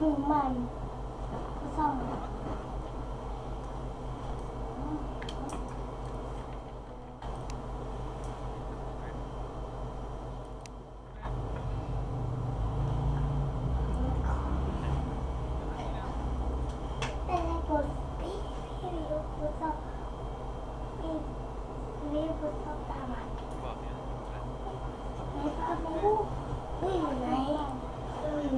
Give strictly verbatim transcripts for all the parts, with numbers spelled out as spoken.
ถึงมันซ่อมแต่ในกดพี่พี่รู้กูชอบพี่พี่กูชอบตามอ่ะไม่ชอบไม่รู้พี่อยู่ไหนอืม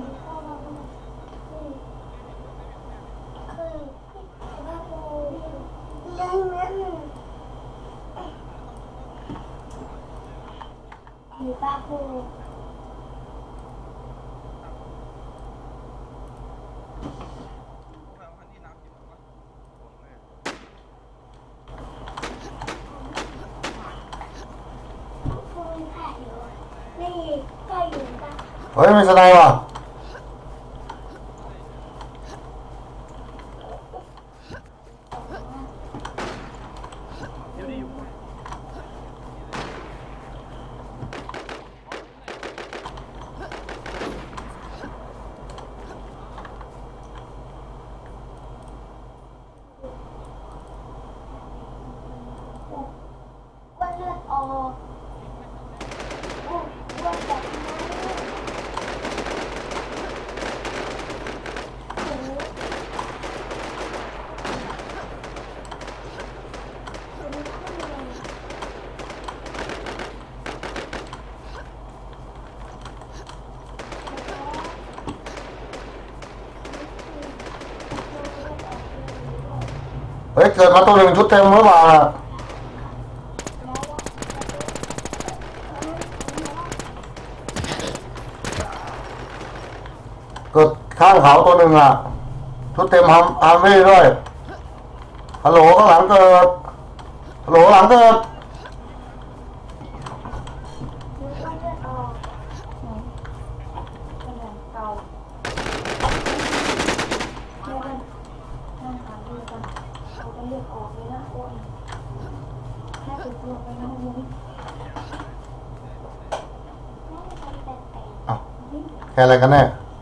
คือคือว่ากูได้ไหมหรือป้ากูเฮ้ยไม่สนายว่ะว่าเลือดออกว่าแบบเฮ้ยเกิดมาตัวหนึ่งชุดเต็มหรือเปล่าเกิดข้างเขาตัวหนึ่งอ่ะชุดเต็มฮัมฮัมวี่ด้วยฮัลโหลข้างหลังเกิดฮัลโหลหลังเกิดแค่อะไรกันแน่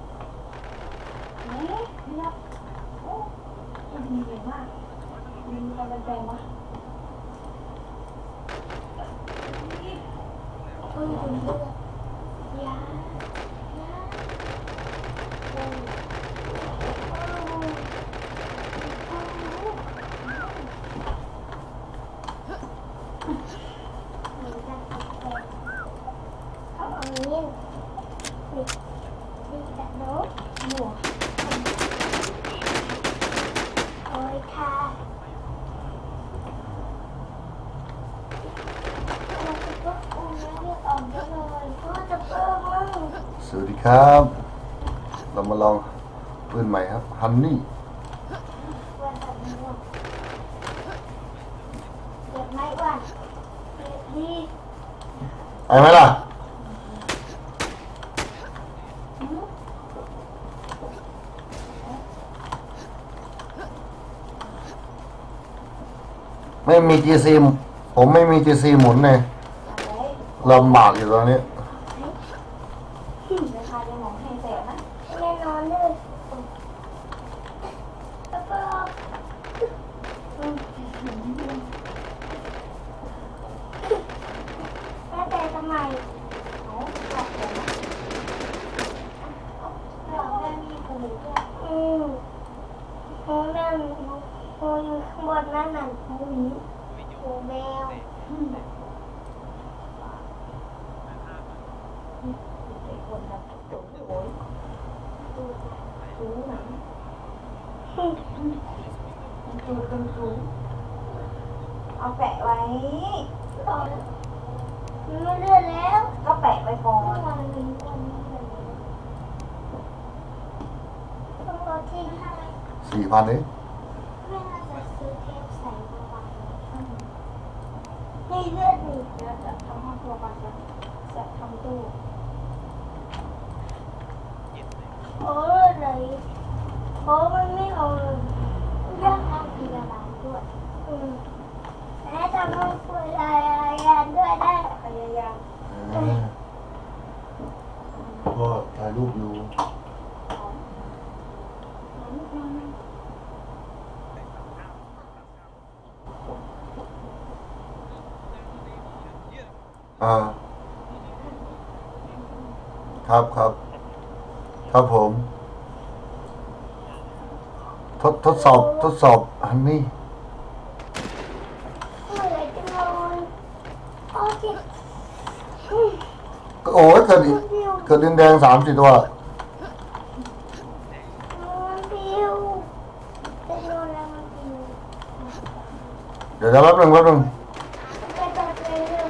สวัสดีครับเรามาลองปืนใหม่ครับฮันนี่ไปไหมล่ะไม่มี จี ซี ผมไม่มี จี ซี หมุนเลยลำบากอยู่ตอนนี้แน่นอนเลยแล้วก็แม่แต่ทำไมเขาบอกผมเราแม่มีปูด้วยอืมปูแม่ปูอยู่ข้างบนนั่นน่ะปูนี้ปูแมวจูตรงจูเอาแปะไว้มันไม่เลือดแล้วก็แปะไว้ก่อนวันนี้วันนี้ต้องรอที่ห้าสี่พันเองไม่น่าจะซื้อเทปใส่มาไว้นี่เลือดนี่เดี๋ยวจะทำห้องครัวก่อนจะจะทำตู้โอ้เลยโอ้มันไม่เอาเลยยากทำพยาบาลด้วยอืมและทำห้องคุยอะไรกันด้วยได้พยายามก็ถ่ายรูปอยู่อ่าครับครับครับผมทดทดสอบทดสอบอันนี้เมื่อไหร่จะนอนโอเคอืมโอ้ยเกิดอีกเกิดดินแดงสามสี่ตัวนอนพิวจะนอนแล้วมันพิวเดี๋ยวเดี๋ยวแป๊บหนึงแป๊บหนึงไปตัดเลยเรื่อง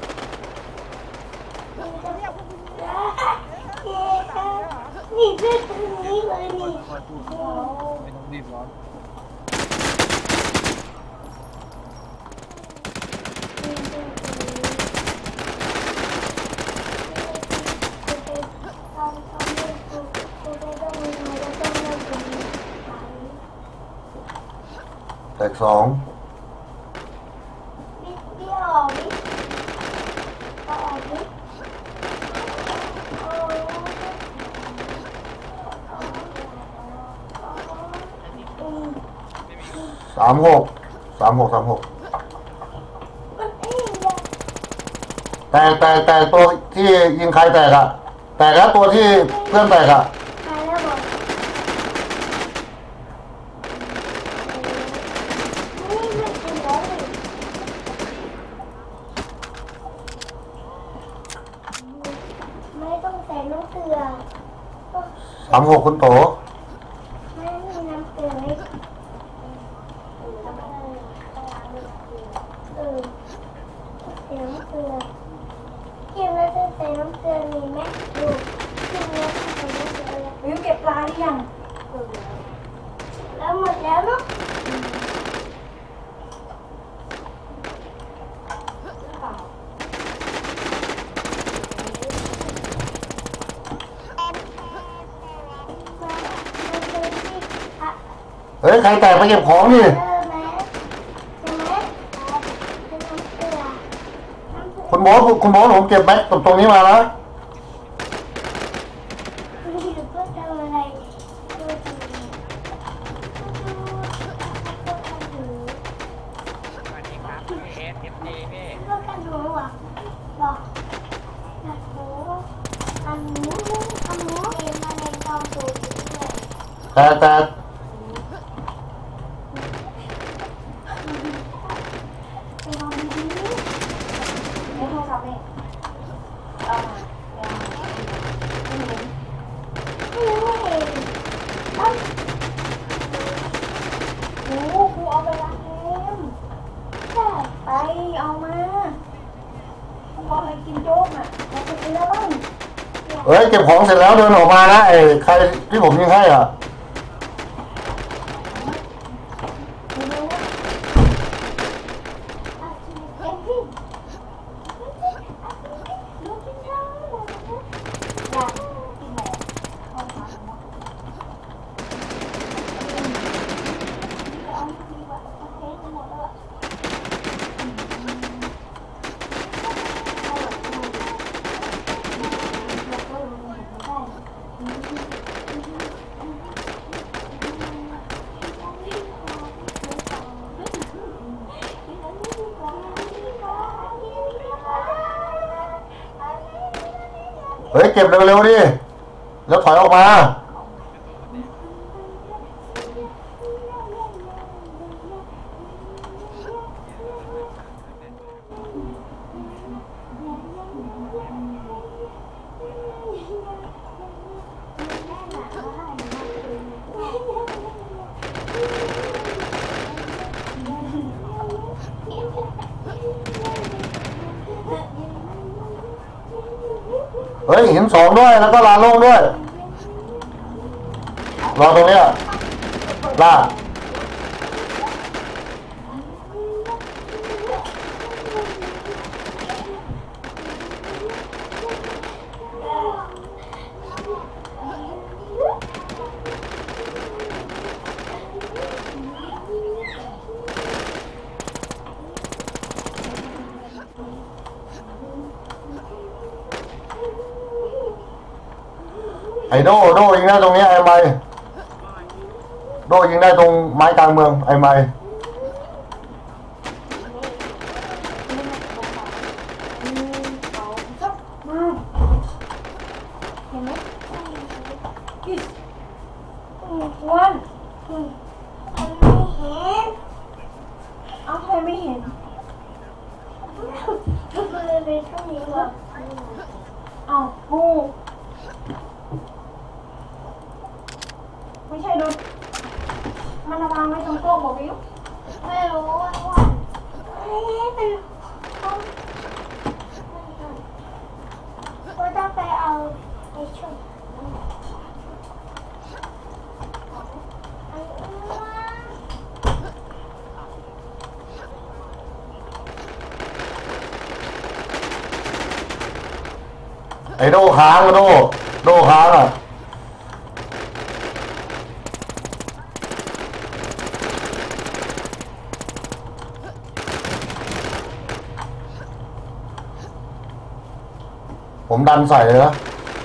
นี่เพื่อนตรงนี้เลยนี่ไม่ต้องรีบร้อนแตกสองบิ๊กเบี้ยวออกบิ๊กเอาออกบิ๊กโอ้อืมสามหกสามหกสามหกมันเองอะแตกแตกแตกตัวที่ยิงใครแตกอะแตกแล้วตัวที่เพื่อนแตกอะตายแล้วบอกนี่ไม่เป็นไรไม่ต้องใส่น้ำเกลือสามหกคุณโตไม่มีน้ำเกลือไหมเออใส่น้ำเกลือเก็บแล้วจะใส่น้ำเกลือมีไหมดูเก็บแล้วจะใส่น้ำเกลือแล้ววิวเก็บปลาหรือยังแล้วหมดแล้วเนาะเปล่ามามาเจอที่อ่ะเฮ้ยใครแตกไปเก็บของนี่เออแม่ใช่ไหมเป็นน้ำเกลือน้ำเกลือคุณโบอสคุณโบอสผมเก็บแม็กตรงนี้มานะนี่หรือเพื่อทำอะไรดูดีดูดูกันหนูสวัสดีครับเอสเอฟดีพี่ดูกันหนูอ่ะบอกกันหนูอันหนูอันหนูเองมาในกองสูงด้วยแต่แต่ไปลองดีในโทรศัพท์เนี่ยเอามาเอามาไม่เห็นๆไม่รู้เองเอ้าโอ้ครูเอาไปล้างเกมใช่ไปเอามาครูเอาไปกินโจ๊กอ่ะเราจะกินแล้วบ้างเฮ้ยเก็บของเสร็จแล้วเดินออกมานะไอ้ใครที่ผมยิงให้อ่ะดูดูเอากินเอ็มพี่ดูกินข้าวเลยอยากกินไหนเอามาเอามาเอาดีกว่าโอเคหมดแล้วเฮ้ยเก็บเร็วๆดิแล้วถอยออกมา เฮ้ยหินสองด้วยแล้วก็ลานโล่งด้วยรอตรงเนี้ยลากไอ้โดโดยิงได้ตรงนี้ไอ้ไม้โดยิงได้ตรงไม้กลางเมืองไอ้ไม้อิสวันอันไม่เห็นเอาใครไม่เห็นมันเลยเป็นช่วงนี้ว่ะเอางูไม่ใช่โดนมันวางไว้ตรงโต๊ะบอกวิวไม่รู้ว่าว่าเฮ้ยเป็นห้องก็ต้องไปเอาไอ้ชุดอันนี้ว่าไอ้โดค้างโดโดค้างอ่ะผมดันใส่เลยนะ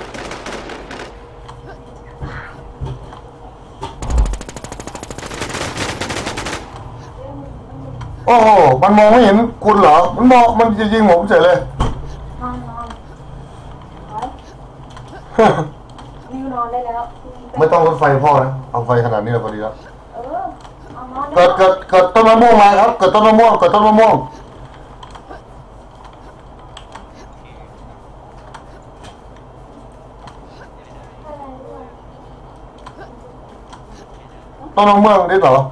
โอ้โหมันมองไม่เห็นคุณเหรอมันมองมันจะยิงผมเฉยเลยนอนนอนไว้วิวนอนได้แล้วไม่ต้องรถไฟพ่อนะเอาไฟขนาดนี้แล้วพอดีแล้วเออเอานอนเกิดเกิดเกิดต้นมะม่วงมาครับเกิดต้นมะม่วงเกิดต้นมะม่วงต้นมะม่วงนี่เหรอ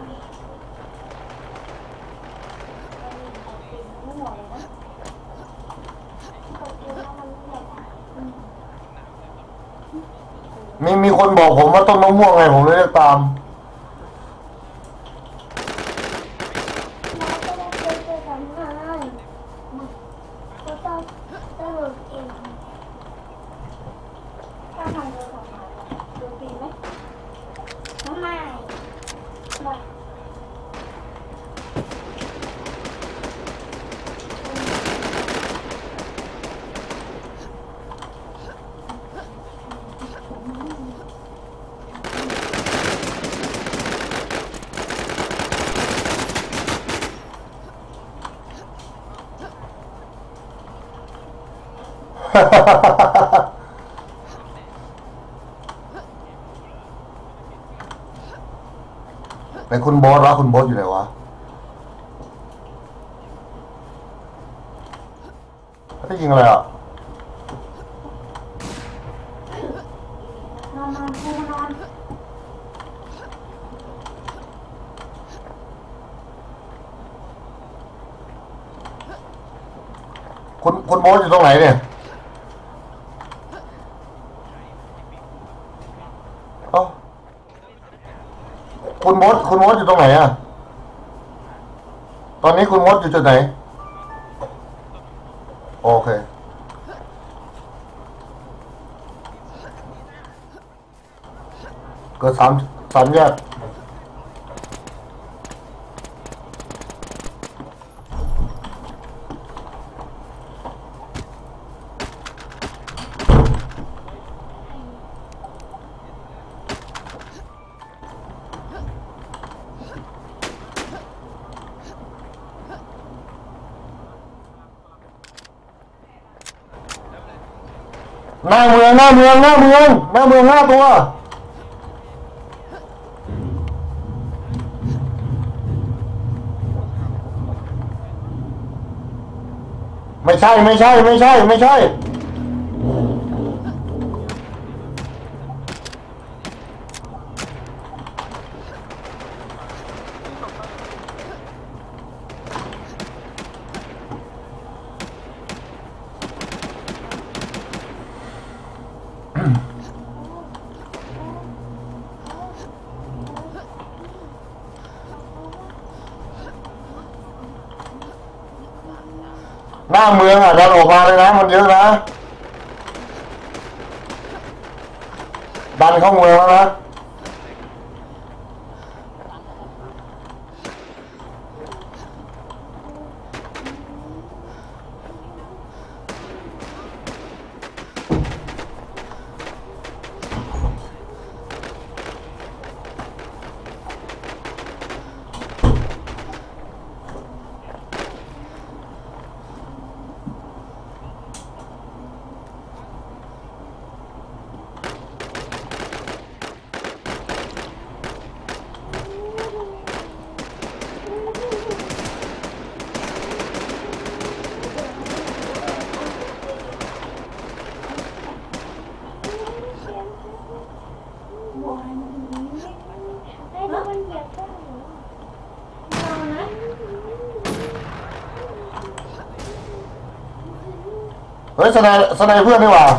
มีมีคนบอกผมว่าต้นมะม่วงไงผมเลยเรียกตามเราก็ได้เคยไปทำงานก็ต้องต้องหลุดเองถ้าทำโดนทำงานโดนตีไหมทำไมมาไหนคุณโบอสวะคุณโบอสอยู่ไหนวะได้ยิงอะไรอ่ะนอนนอนกูนอนคุณคุณโบอสอยู่ตรงไหนเนี่ยเอ้าคุณโบอสคุณโบอสอยู่ตรงไหนอ่ะตอนนี้คุณโบอสอยู่จุดไหนโอเคเกิดสามสามแยกหน้าเมืองหน้าเมืองหน้าเมืองหน้าเมืองห้าตัวไม่ใช่ไม่ใช่ไม่ใช่ไม่ใช่หน้าเมืองอ่ะดันออกมาเลยนะมันเยอะนะดันเข้าเมืองแล้วนะฮ้ยสไนสไนเพื่อนดีกว่า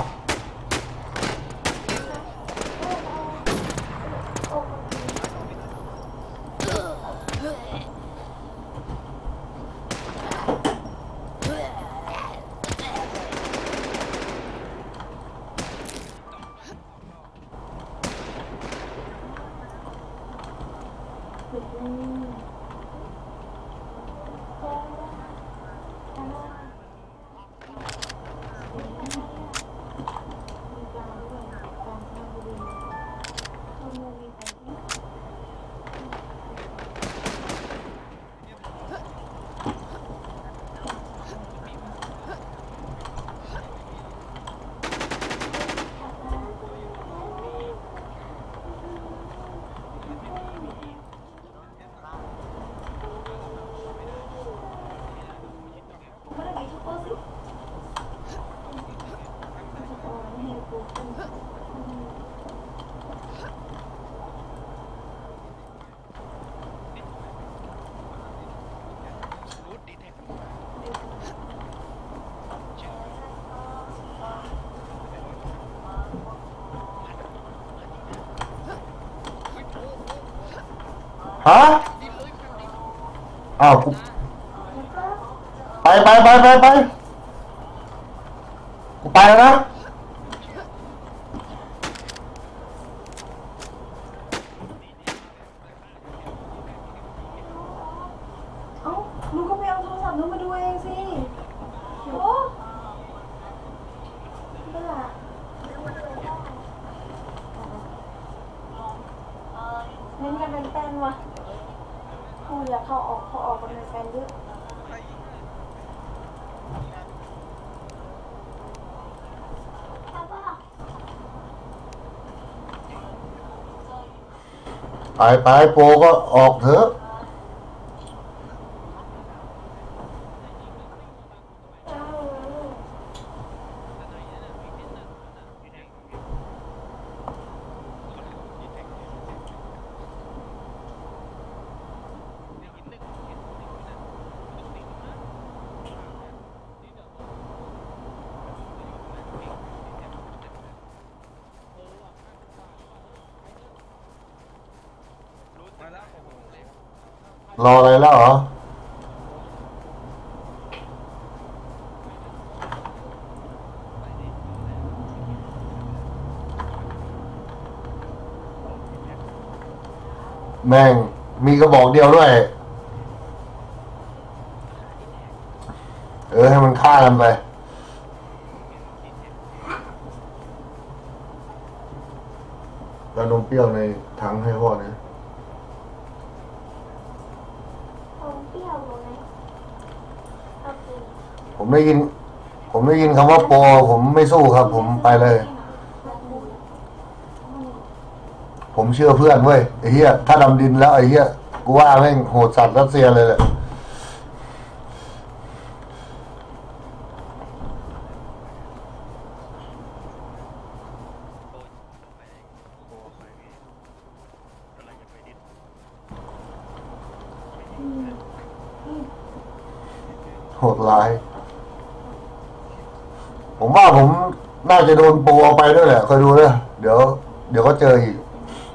ฮะอ้าวกูไปไปไปไปไปกูไปแล้วนะเอ้ามึงก็ไปเอาโทรศัพท์นู้นมาดูเองสิโอ้เบื่อเล่นกันเป็นแฟนวะกูอยากเข้าออกเข้าออกกันเป็นแฟนเยอะไปไปโปรก็ออกเถอะรออะไรแล้วเหรอแม่งมีกระบอกเดียวด้วยเออให้มันฆ่ากันไปแล้วนมเปรี้ยวในถังให้พ่อเนี่ยผมได้ยินผมได้ยินคำว่าโปรผมไม่สู้ครับ ผมไปเลยผมเชื่อเพื่อนเว้ยไอ้เหี้ยถ้าดำดินแล้วไอ้เหี้ยกูว่าแม่งโหดสัตว์รัสเซียเลยแหละโหดร้ายผมว่าผมน่าจะโดนโปรเอาไปด้วยแหละคอยดูเลยเดี๋ยวเดี๋ยวก็เจออีก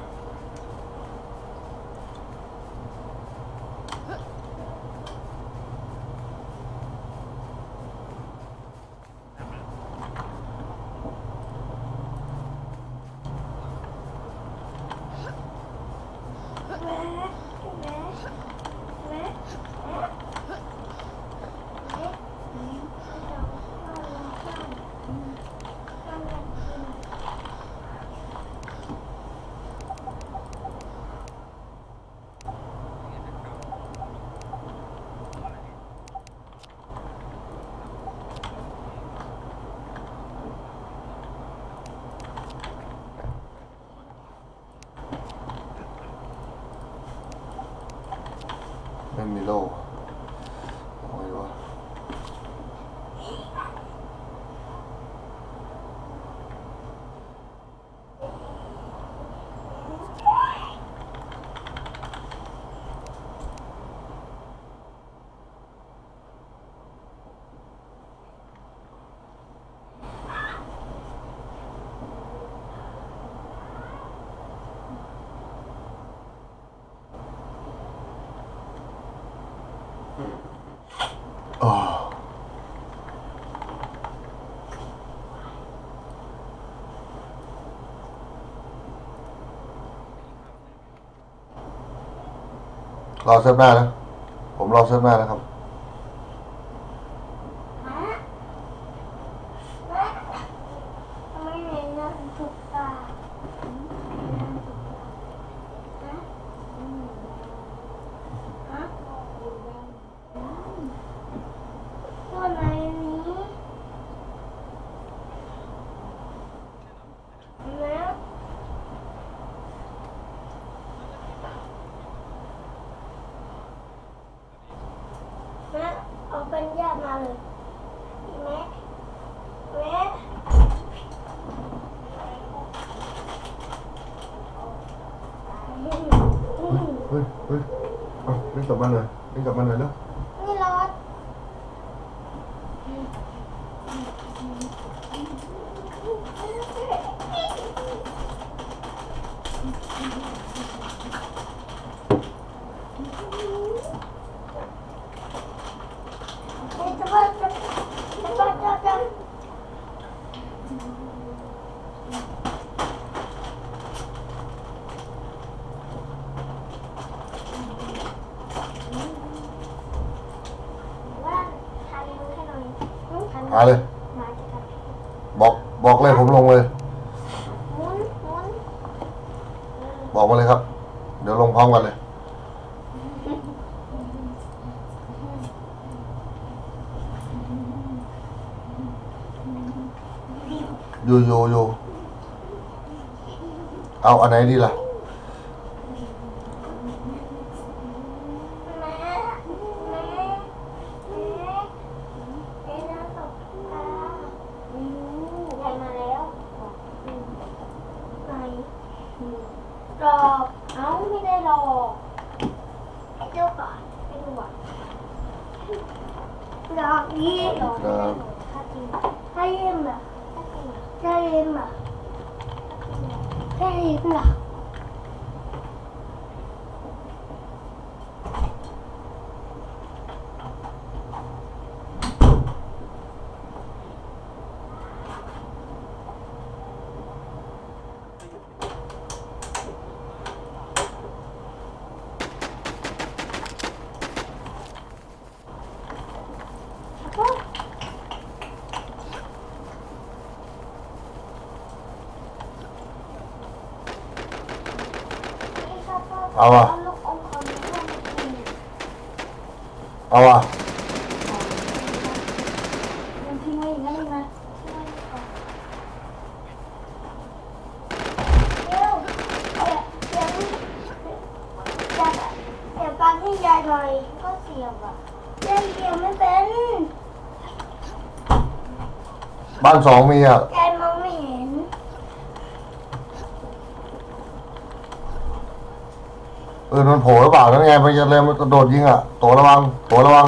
ไม่มีโล่โอ้ยวะรอเซิร์ฟหน้านะผมรอเซิร์ฟหน้านะครับฮะฮะทำไมเห็นนะถูกตาฮะฮะตัวไหนนี้แล้วแม่เอาเป็นญาติมาเลยแม่แม่เฮ้ยเฮ้ยเอาเล่นกลับมาหน่อยเล่นกลับมาหน่อยแล้วนี่รถเฮ้ยจะว่าจะจะว่าจะจะว่าทานรู้แค่หน่อยทานมาเลยมาจะทำบอกบอกเลยผมลงเลยหมุนหมุนบอกมาเลยครับ เดี๋ยวลงพร้อมกันเลยอยู่อยู่อยู่เอาอันไหนดีล่ะแม่แม่แม่เอ็น่าตกตาอืมใหญ่มาแล้วอืมไหนอืมรอเอ้าไม่ได้รอไปดูก่อนไปดูก่อนรอดีครับถ้าจริงถ้ายิ้มอ่ะถ้ายิ้มอ่ะถ้ายิ้มอ่ะเอาอ่ะลูกอมของเพื่อนกินเอาอ่ะยังทิ้งไว้อย่างนั้นเลยนะเดี๋ยวเดี๋ยวเดี๋ยวจะเดี๋ยวปังให้ยายหน่อยก็เสียบอ่ะยายเสียบไม่เป็นบ้านสองมีอ่ะยายมองไม่เห็นเออมันโผล่หรือเปล่านั่นไงมันจะเลยมันกระโดดยิงอ่ะโตระวังโตระวัง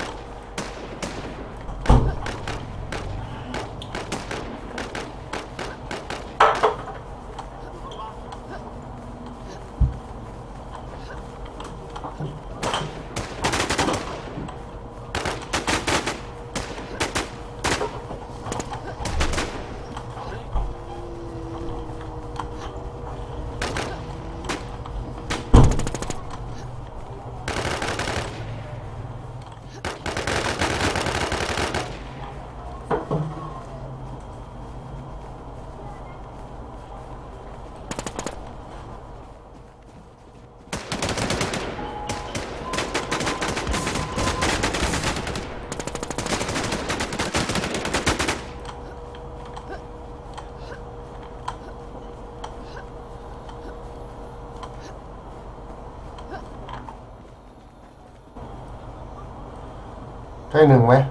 ใช่หนึ่งไหม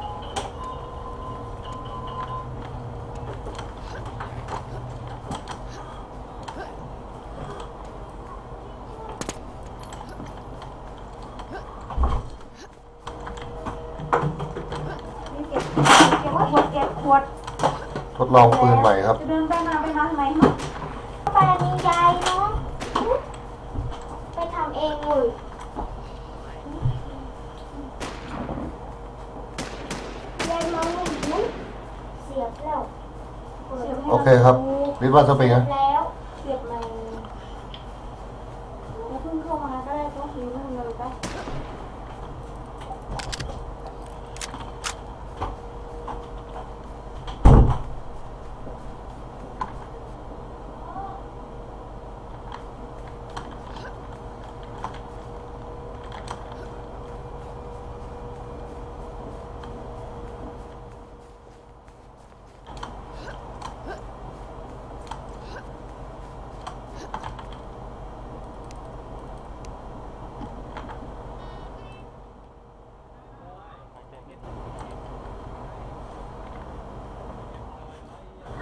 นี่เก็บเก็บขวดเก็บขวดทดลองปืนใหม่ครับจะเดินไปมาไปมาทำไมเนาะไปมียายเนาะไปทำเองเลยยายมองไม่เห็นเสียบแล้วเสียบให้โอเคครับลิดว่าสปริงนะแล้วเสียบในแล้วเพิ่งเข้ามาก็ได้ต้องซื้อนู่นเลยไป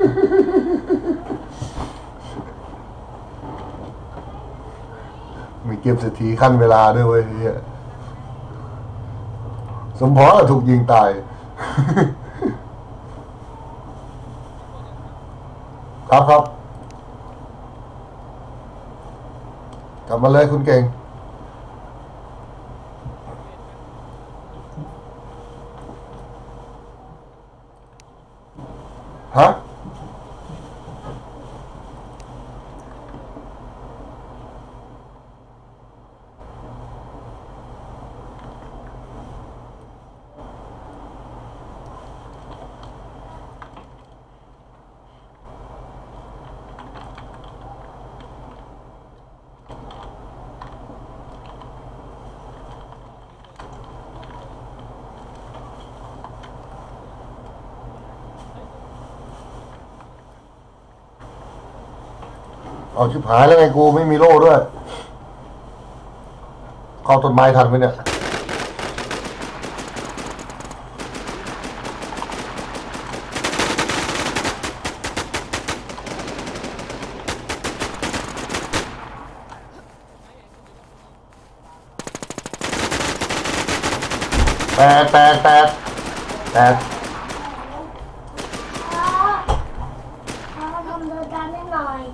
มีเกมเศรษฐีขั้นเวลาด้วยเว้ยเฮียสมพรถูกยิงตาย ครับครับกลับมาเลยคุณเก่งฮะเอาชิบหายแล้วไงกูไม่มีโล่ด้วยเข้าต้นไม้ทันไหมเนี่ยแปดแปดแปดแปดพ่อพ่อทำเดินตามให้หน่อย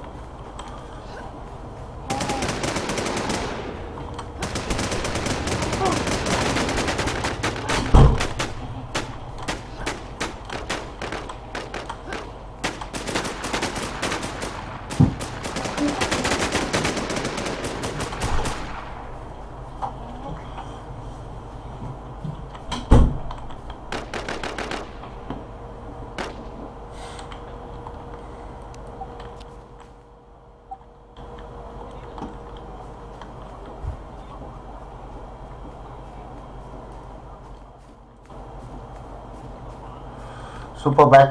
ซูเปอร์แบ็ค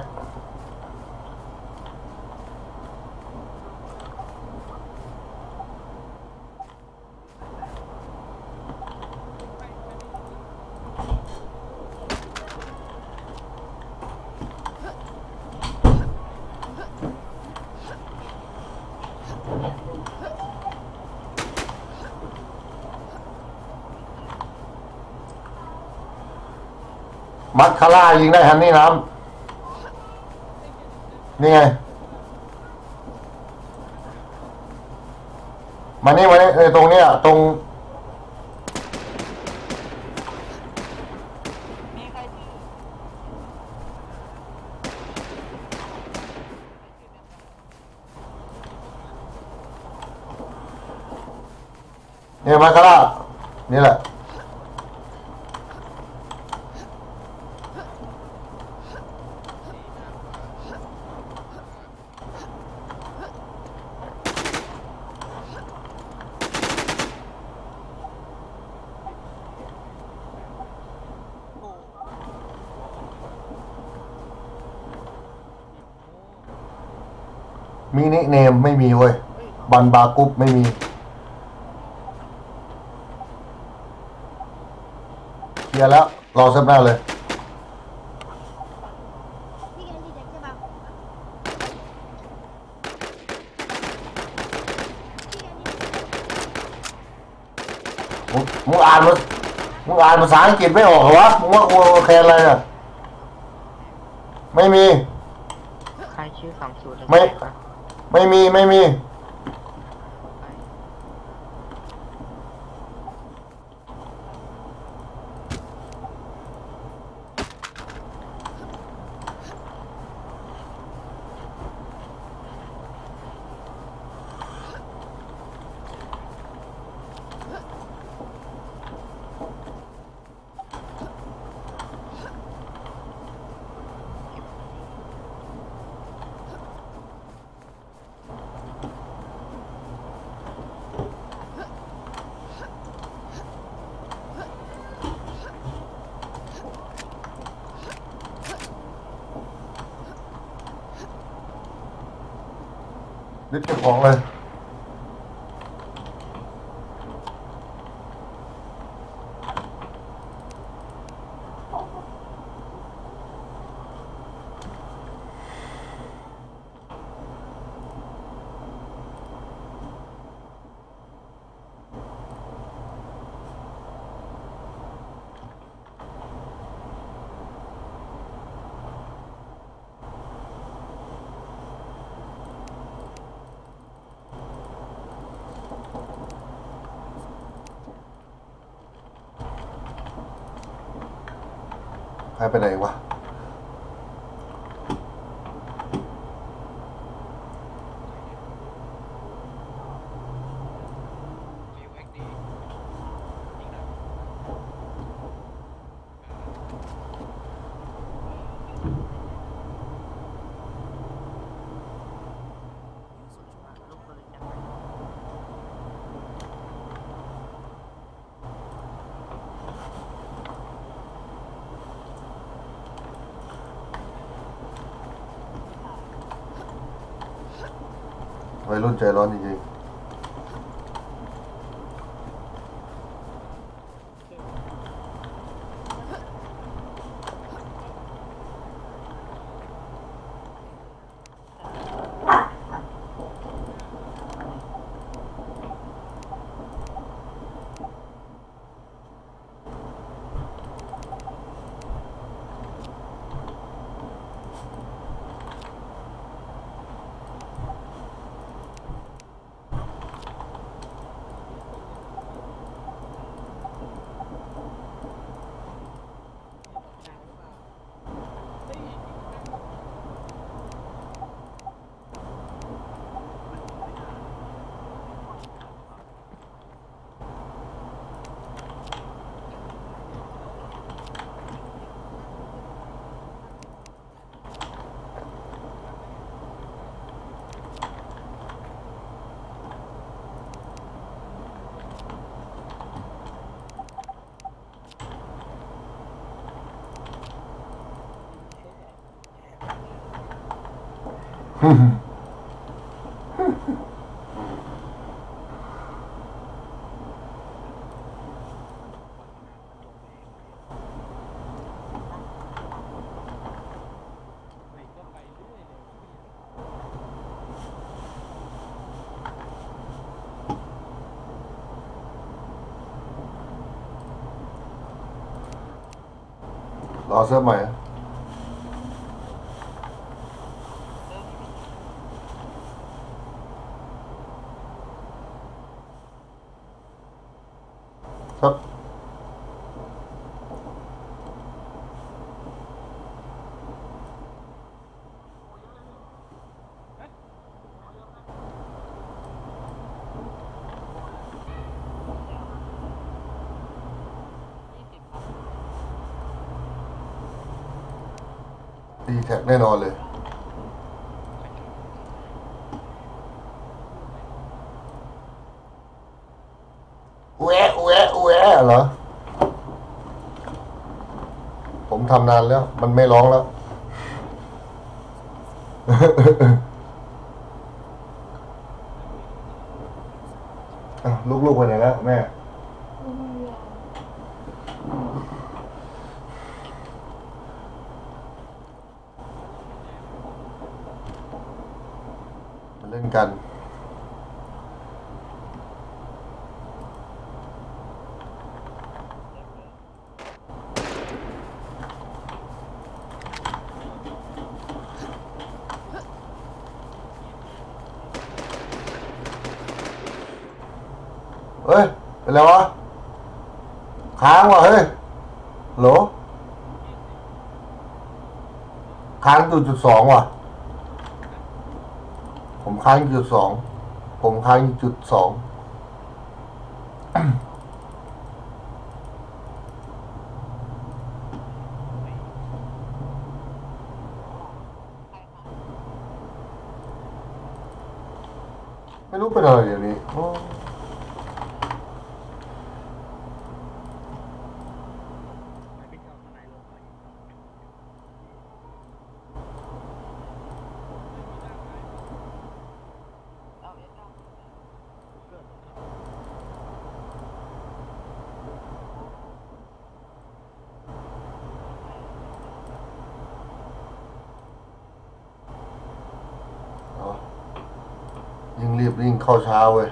มัดคาร่ายิงได้ฮันนี่น้ำนี่ไงมานี่มานี่เออตรงเนี้ยตรงเนี่ยมาคาร่านี่แหละมินิเนมไม่มีเว้ยบันบากุ๊บไม่มีเคลียร์แล้วรอสักหน้าเลยมึงมึงอ่านมึงมึงอ่านภาษาอังกฤษไม่ออกเหรอวะมึงว่ากูแคนอะไรอ่ะไม่มีใครชื่อสองศูนย์ไม่ไม่มีไม่มีรีบเก็บของเลยใครไปไหนวะวัยรุ่นใจร้อนจริงๆ รอเสื้อใหม่อะครับดีแท็กแน่นอนเลยแหวะแหวะแหวะเหรอผมทำนานแล้วมันไม่ร้องแล้ว อ้าวลูกๆไปไหนแล้วแม่ มาเล่นกัน เฮ้ย เป็นไรวะ ค้างวะเฮ้ยโหลค้างจุดจุดสองว่ะ ผมค้างจุดสอง ผมค้างจุดสอง ไม่รู้เป็นอะไรเดี๋ยวนี้โอ้ยิ่งรีบยิ่งเข้าเช้าเว้ย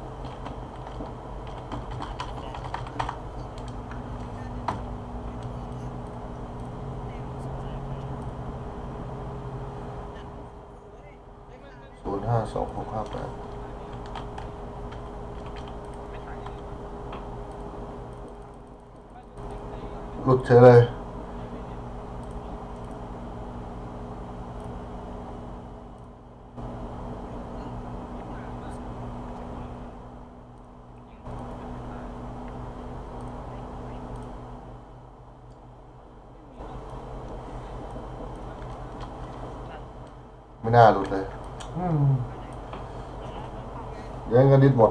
ศูนย์ห้าสองหกห้าแปดหลุดเฉยเลยน่าหลุดเลยอืมแย่งกันดิดหมด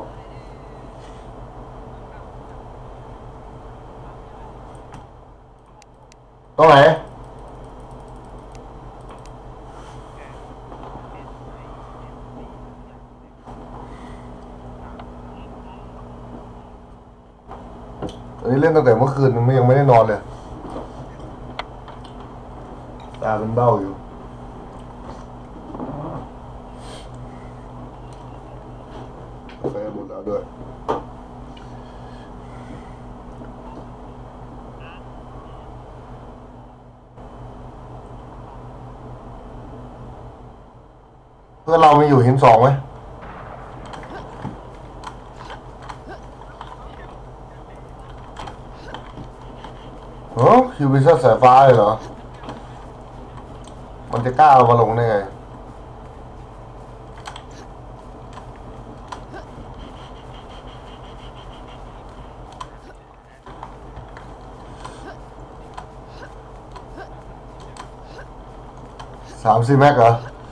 ตรงไหนอันนี้เล่นตั้งแต่เมื่อคืนมันยังไม่ได้นอนเลยตาเป็นเบ้าอยู่กาแฟหมดแล้วด้วยเพื่อนเรามีอยู่หินสองไหมเออคิวบิซัสสายฟ้าเลยเหรอมันจะกล้าเอามาลงได้ไงสามสี่แม็กเหรอ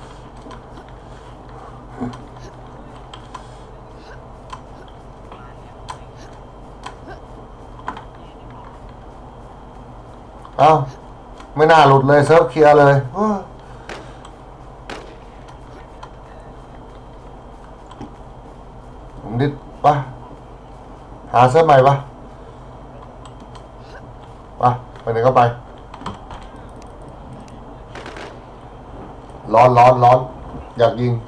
เอ้าไม่น่าหลุดเลยเซิร์ฟเคลียร์เลยผมดิดปะหาเซิร์ฟใหม่ปะปะไปไหนก็ไปร้อนร้อนร้อนอยากยิง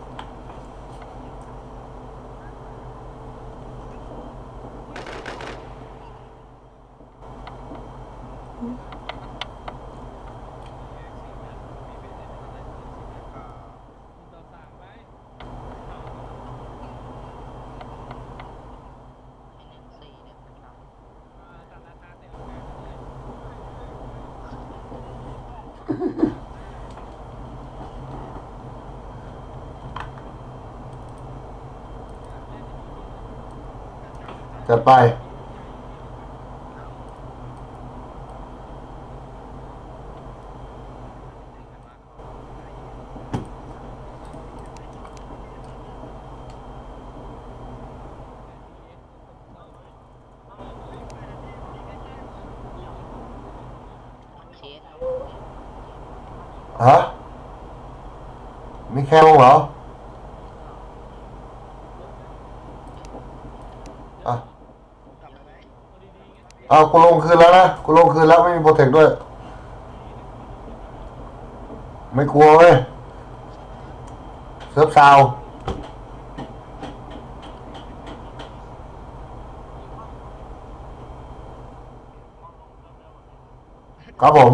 จะไปฮะมีแค่ลงเหรออ่ะเอากูลงคืนแล้วนะกูลงคืนแล้วไม่มีโปรเทคด้วยไม่กลัวเว้ยเซิร์ฟซาวครับผม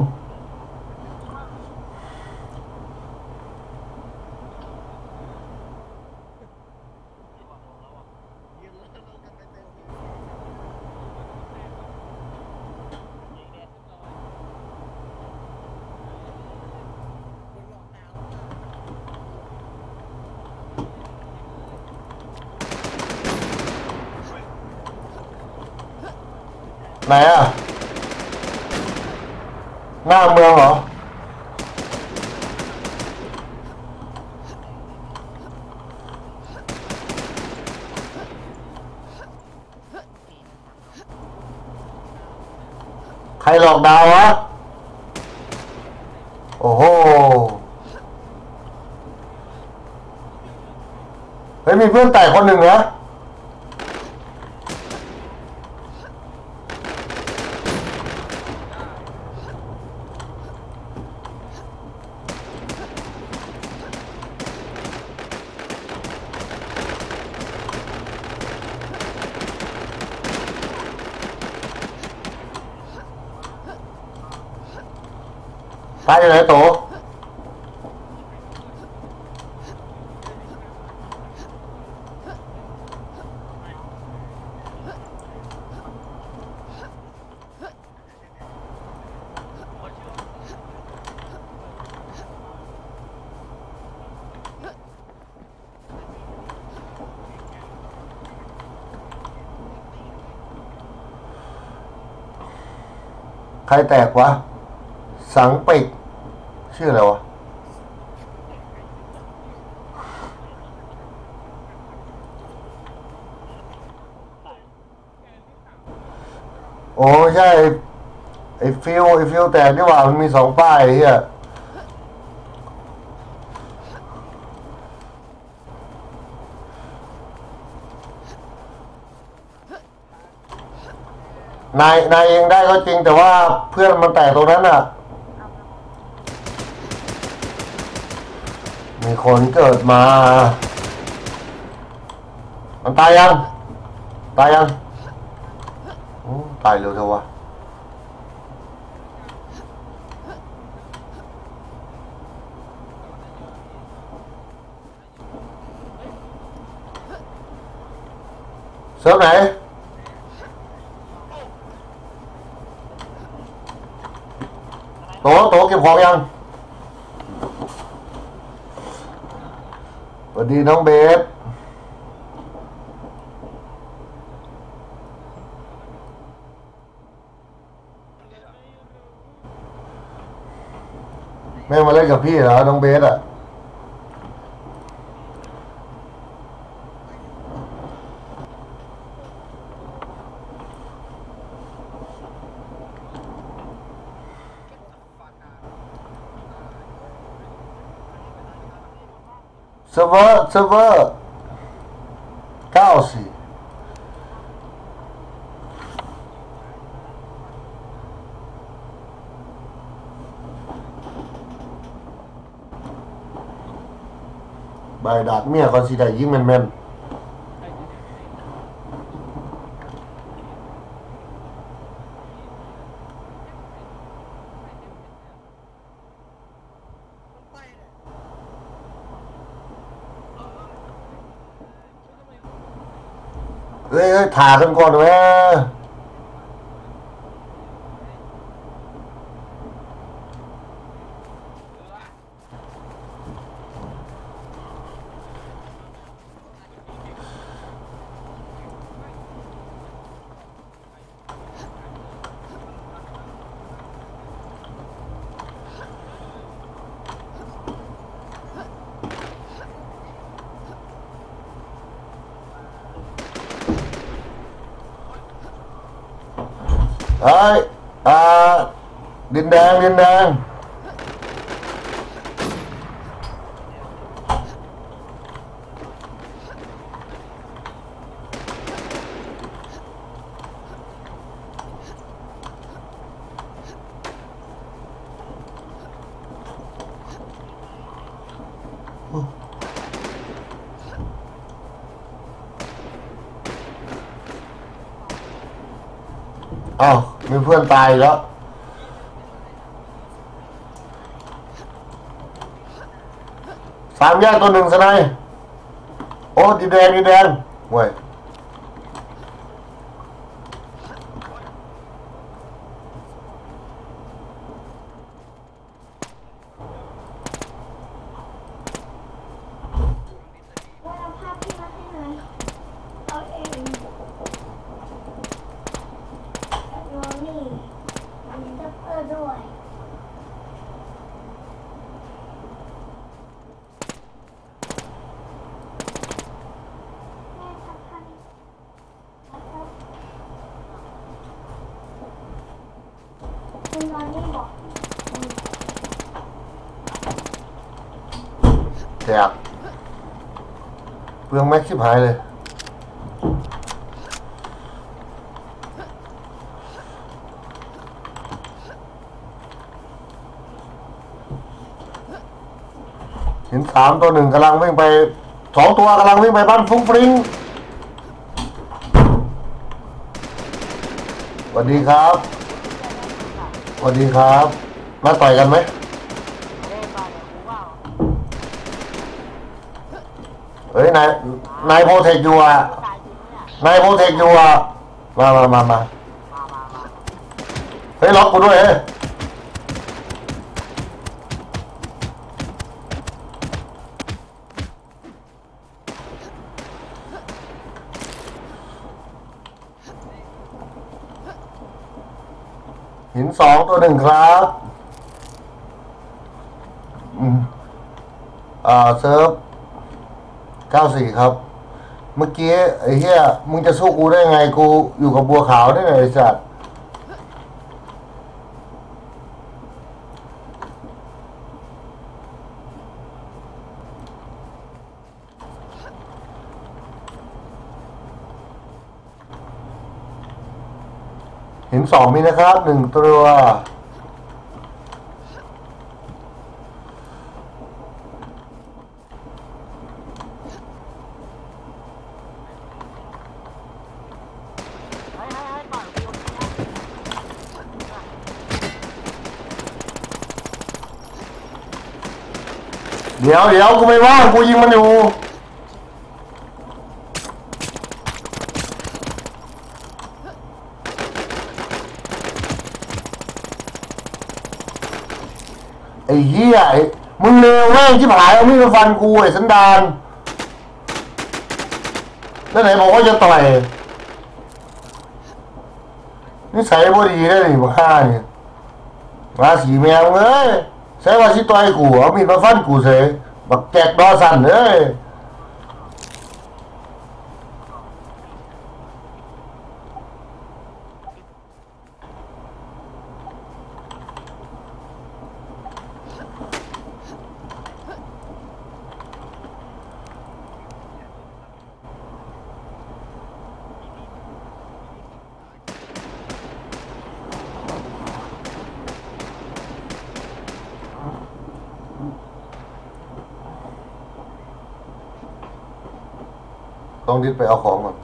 ไหนอ่ะหน้าเมืองเหรอใครหลอกดาววะโอ้โหเฮ้ยมีเพื่อนแตกคนหนึ่งนะตายอยู่ไหนโตใครแตกวะสังปิกชื่ออะไรวะโอ้ใช่ไอ้ฟิวไอ้ฟิวแต่ที่ว่ามันมีสองป้ายเฮียนายนายเองได้ก็จริงแต่ว่าเพื่อนมันแตกตรงนั้นอ่ะมีคนเกิดมามันตายยังตายยังโอ้ตายเร็วเถอะวะเซิร์ฟไหนโตโตเก็บของยังสวัสดีน้องเบสแม่มาเล่นกับพี่เหรอน้องเบสอ่ะเซิร์ฟเวอร์เซิร์ฟเวอร์เก้าสี่ใบดาดเมียก่อนสิได้ยิงแม่นๆเฮ้ยถ่ากันก่อนไหมเฮ้ยอ่าดินแดงดินแดงอ้าวมีเพื่อนตายแล้วสามแยกตัวหนึ่งสนายโอ้ดินแดงดินแดงเว้ยว่าเอาภาพพี่มาให้หน่อยเอาเองน้องนี่มีด็อกเตอร์ด้วยแม่ทักให้คุณนอนนี่บอกแตกเปลืองแม็กชิบหายเลยเห็นสามตัวหนึ่งกำลังวิ่งไปสองตัวกำลังวิ่งไปบ้านฟุ้งฟริ้งสวัสดีครับสวัสดีครับมาต่อยกันไหมเฮ้ยนายนายโปรเทคอยู่อ่ะนายโปรเทคอยู่อ่ะมามามามาเฮ้ยล็อกกูด้วยเฮ้ยหินสองตัวหนึ่งครับอืมอ่าเซิร์ฟเก้าสี่ครับเมื่อกี้ไอ้เหี้ยมึงจะสู้กูได้ไงกูอยู่กับบัวขาวได้ไงไอ้สัตว์หินสองมีนะครับหนึ่งตัวเดี๋ยวเดี๋ยวกูไม่ว่างกูยิงมันอยู่ไอ้เหี้ยไอ้มึงเลวแม่งชิบหายเอามีดมาฟันกูไอ้สันดานแล้วไหนบอกว่าจะต่อยนิสัยบ่ดีได้หนิบ้าเนี่ยมาสีแมวเอ้ยใช้ว่าชิต่อยกูเอามีดมาฟันกูเสยบักแจกดอสันเอ้ยต้องรีบไปเอาของก่อน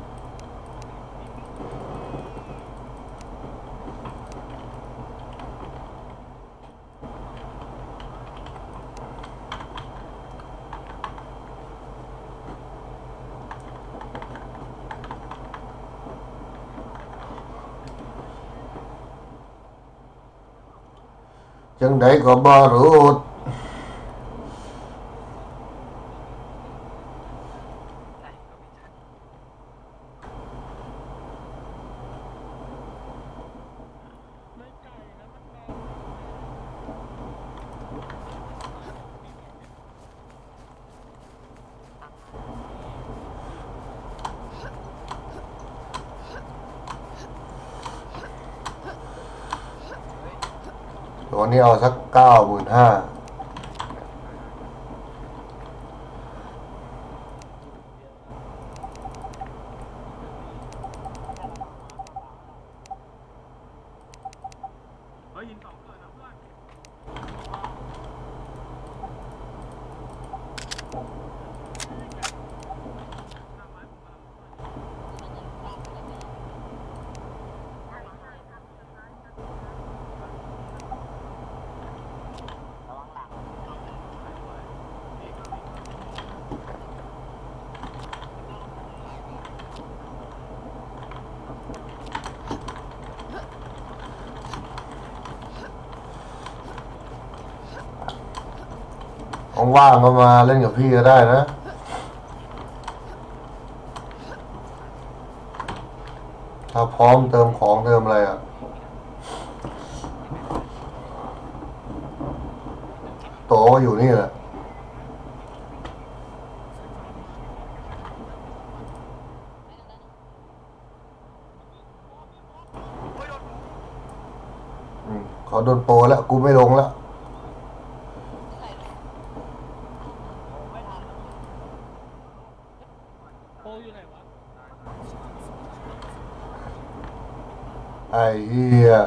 จังใดก็บ่รู้ตัวนี้เอาสักเก้าหมื่นห้าว่างๆก็มาเล่นกับพี่ก็ได้นะถ้าพร้อมเติมของเติมอะไรอ่ะโตอยู่นี่แหละเขาโดนโปรแล้วกูไม่ลงแล้วไอ้เหี้ย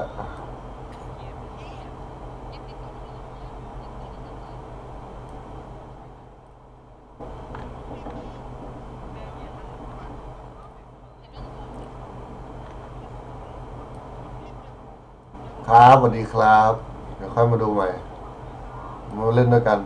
ครับสวัสดีครับเดี๋ยวค่อยมาดูใหม่มาเล่นด้วยกัน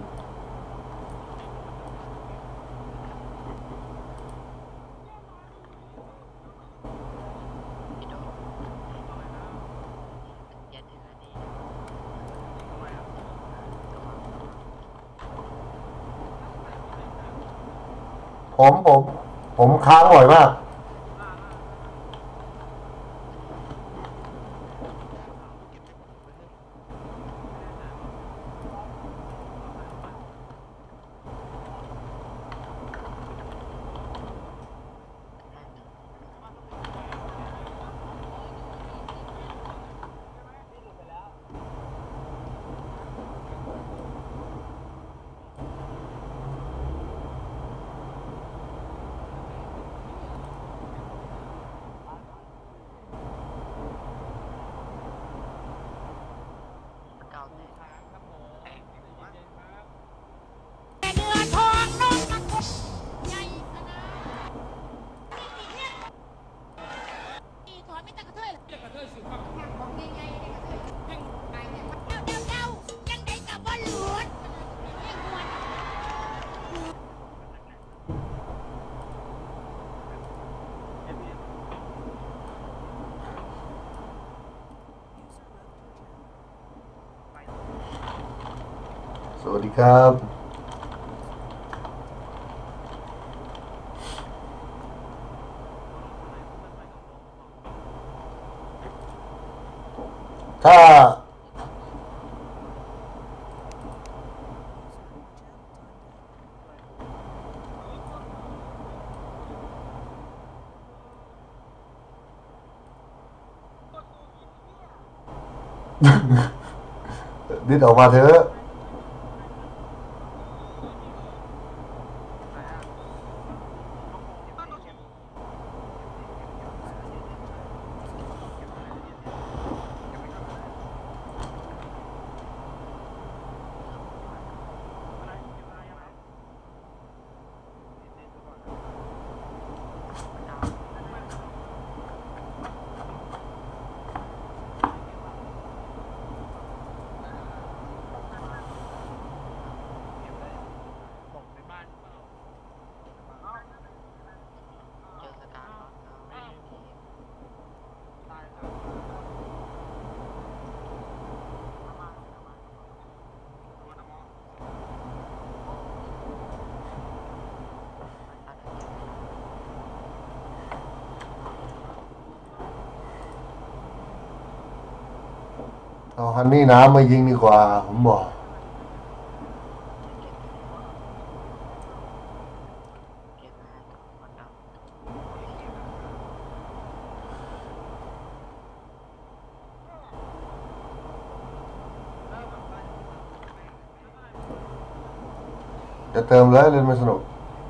ผมผมผมค้างบ่อยมากไม่ตะกระเทยเลยตะกระเทยสิฟังของใหญ่ๆเนี่ยกระเทยยังตายเนี่ยเดาเดาเดายังได้กับว่าหลุดสวัสดีครับถ้าดิดออกมาเถอะเอาฮันนี่น้ำมายิงดีกว่าผมบอกจะเติมเลยเล่นไม่สนุก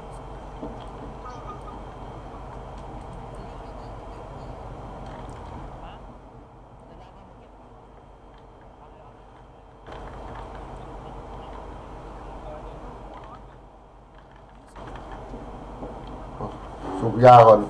สูบยาก่อน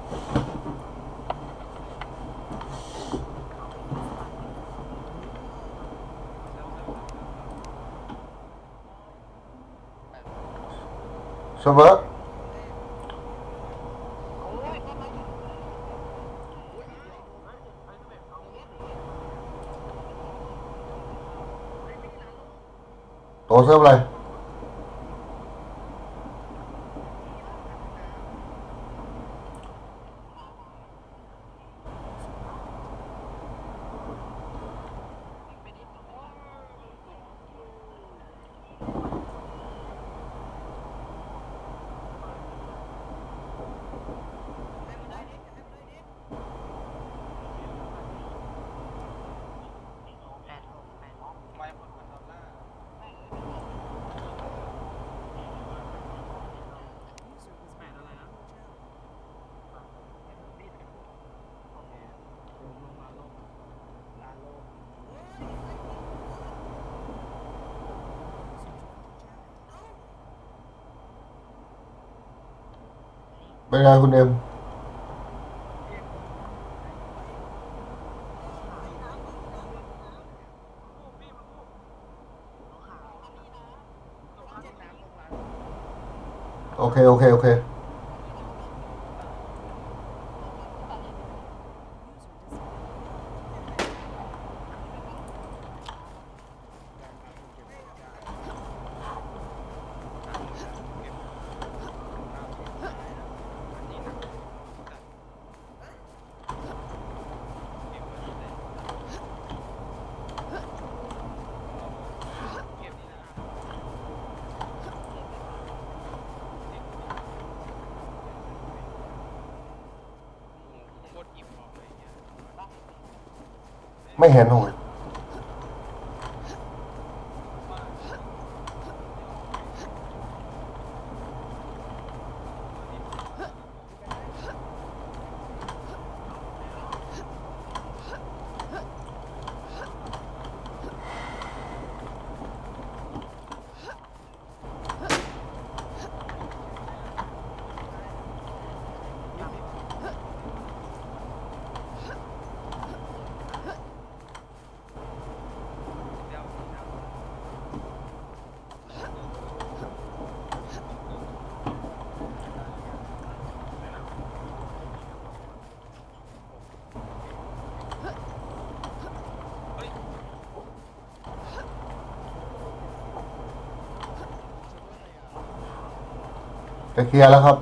เสมอโตเสิร์ฟอะไรเป็นไงคุณเอ็มโอเคโอเคโอเคไม่เห็นโอ้ยจะเคลียร์แล้วครับ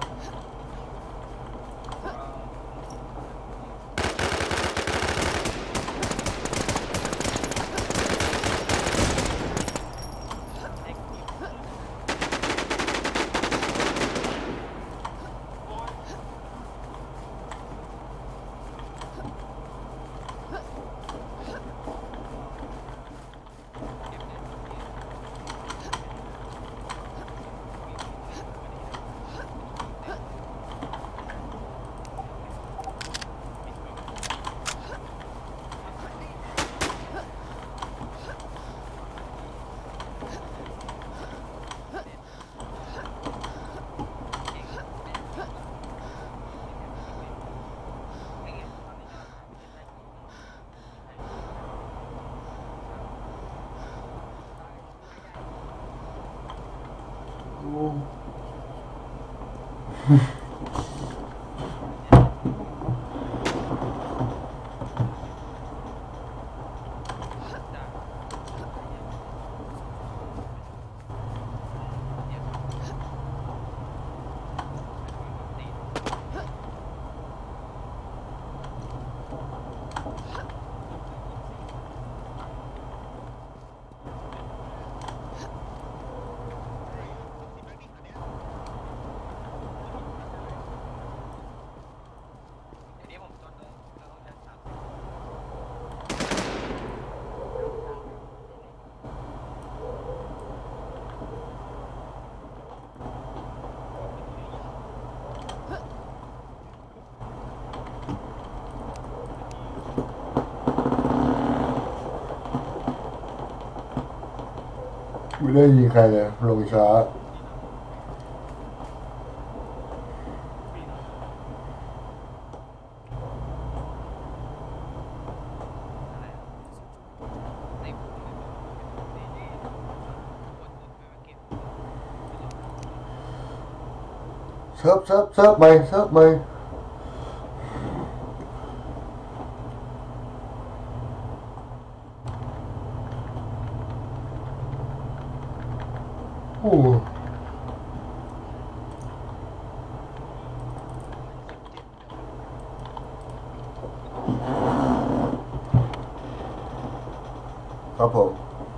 ไม่ได้ยิงใครเลยลงช้าเดี๋ยวเดี๋ยวผมจดเลยแล้วต้องจะสั่ง Hãy subscribe cho kênh Ghiền Mì Gõ để không bỏ lỡ những video hấp dẫn ไม่ซิร์ฟเซิร์ฟเซิร์ฟไหมเซิร์ฟไหมโอ้ครับผม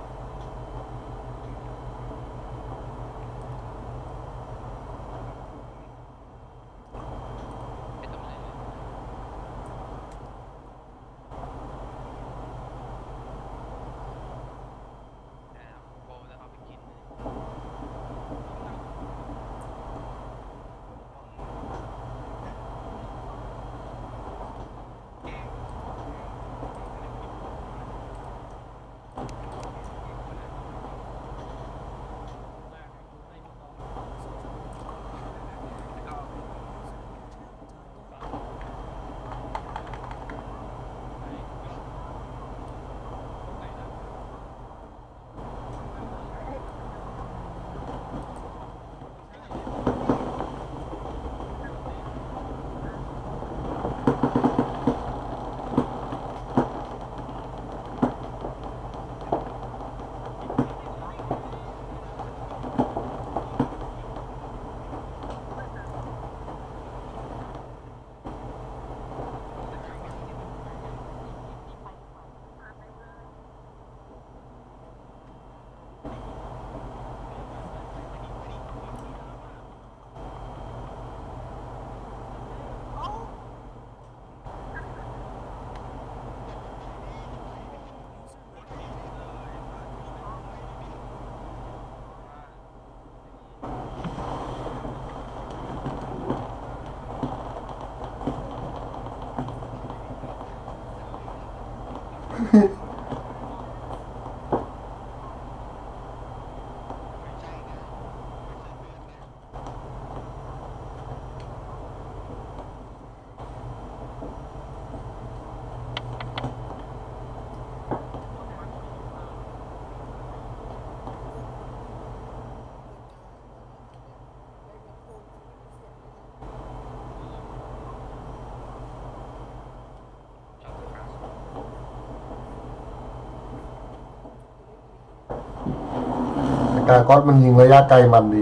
การก๊อตมันยิงระยะไกลมันดี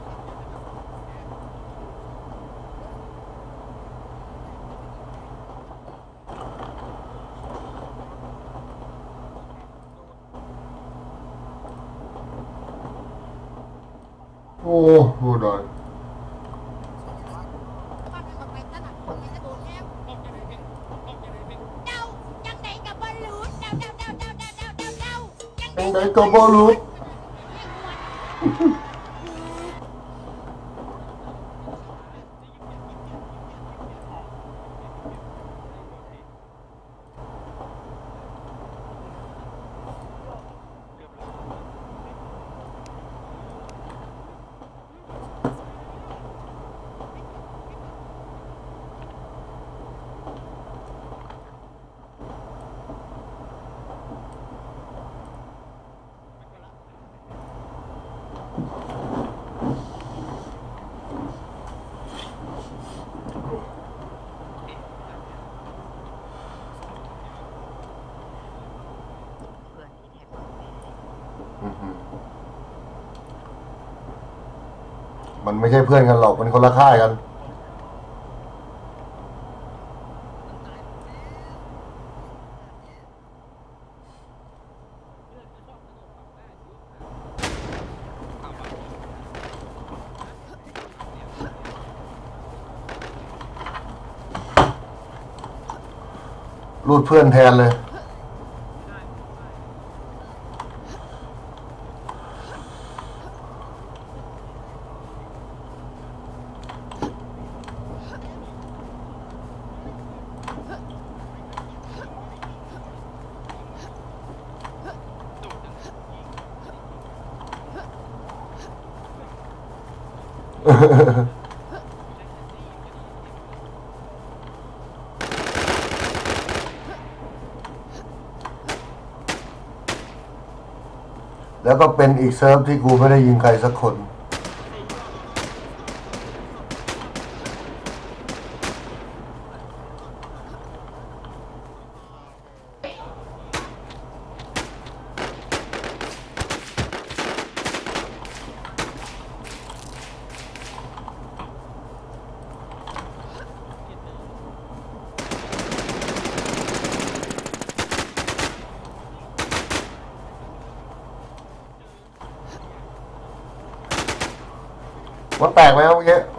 โอ้โหดอยยังไงก็บ่รู้มันไม่ใช่เพื่อนกันหรอกมันคนละค่ายกันรูดเพื่อนแทนเลย แล้วก็เป็นอีกเซิร์ฟที่กูไม่ได้ยิงใครสักคนมันแตกไหมเมื่อกี้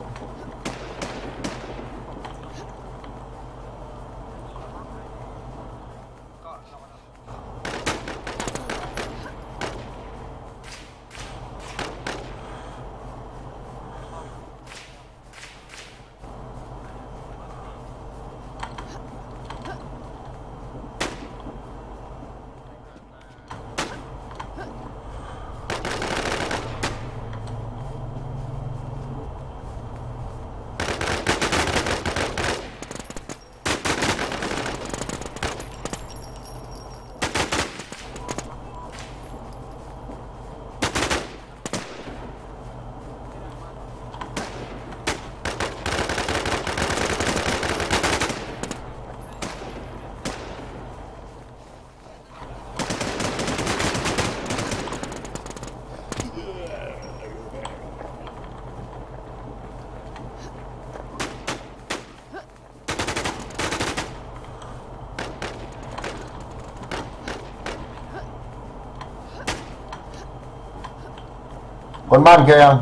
คนบ้านเคยยัง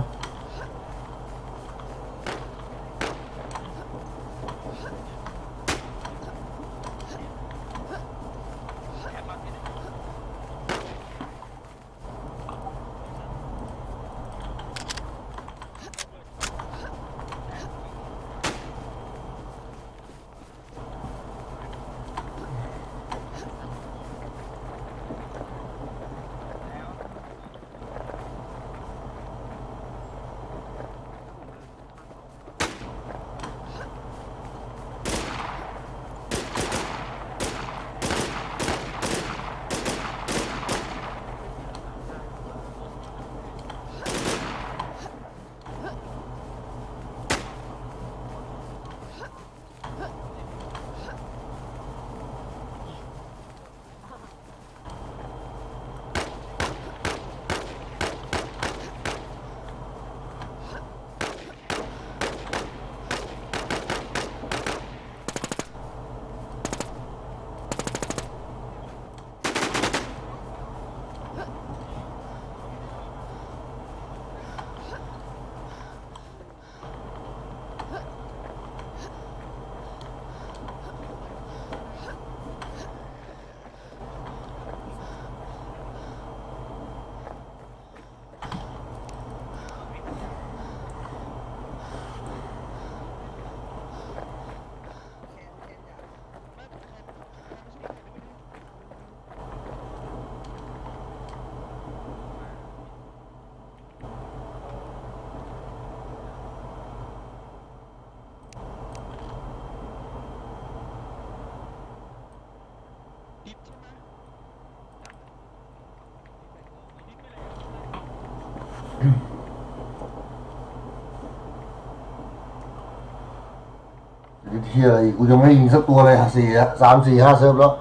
เที่ยอะไรกูจะไม่ยิงสักตัวเลยสี่สามสี่ห้าเซิร์ฟแล้ว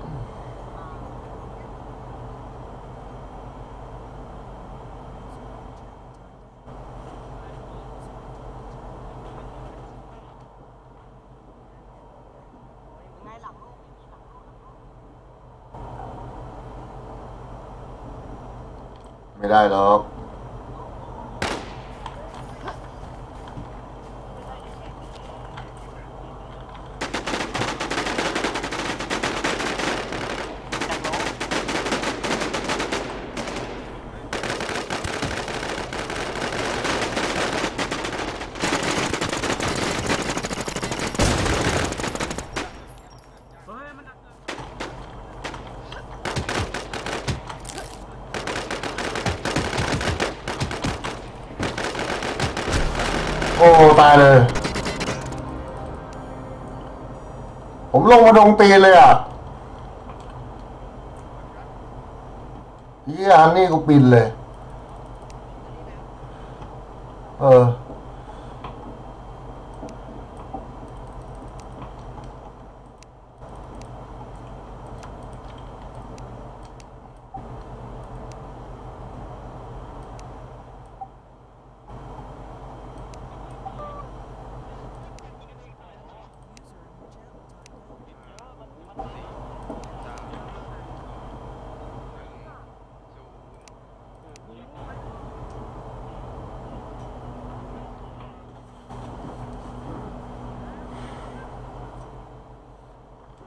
ไม่ได้หรอกโอ้ตายเลยผมลงมาดงตีเลยอ่ะเยี่ยอันนี้กูปินเลยเออ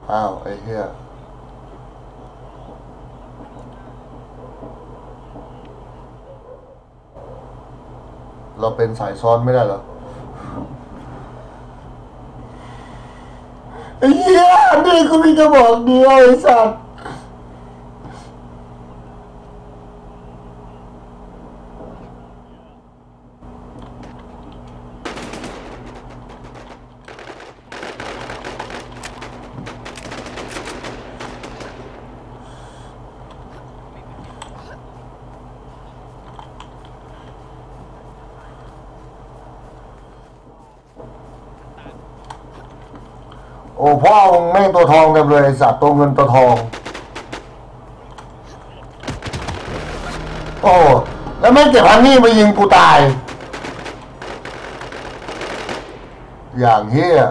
อ้าวไอ้เหี้ยเราเป็นสายซ้อนไม่ได้เหรอไอ้เหี้ยนี่กูมีกระบอกเดียวไอ้สัตว์โอ้พ่อมึงแม่งตัวทองเต็มเลยไอ้สัตว์ตัวเงินตัวทองโอ้แล้วแม่งเก็บฮันนี่มายิงกูตายอย่างเฮี้ย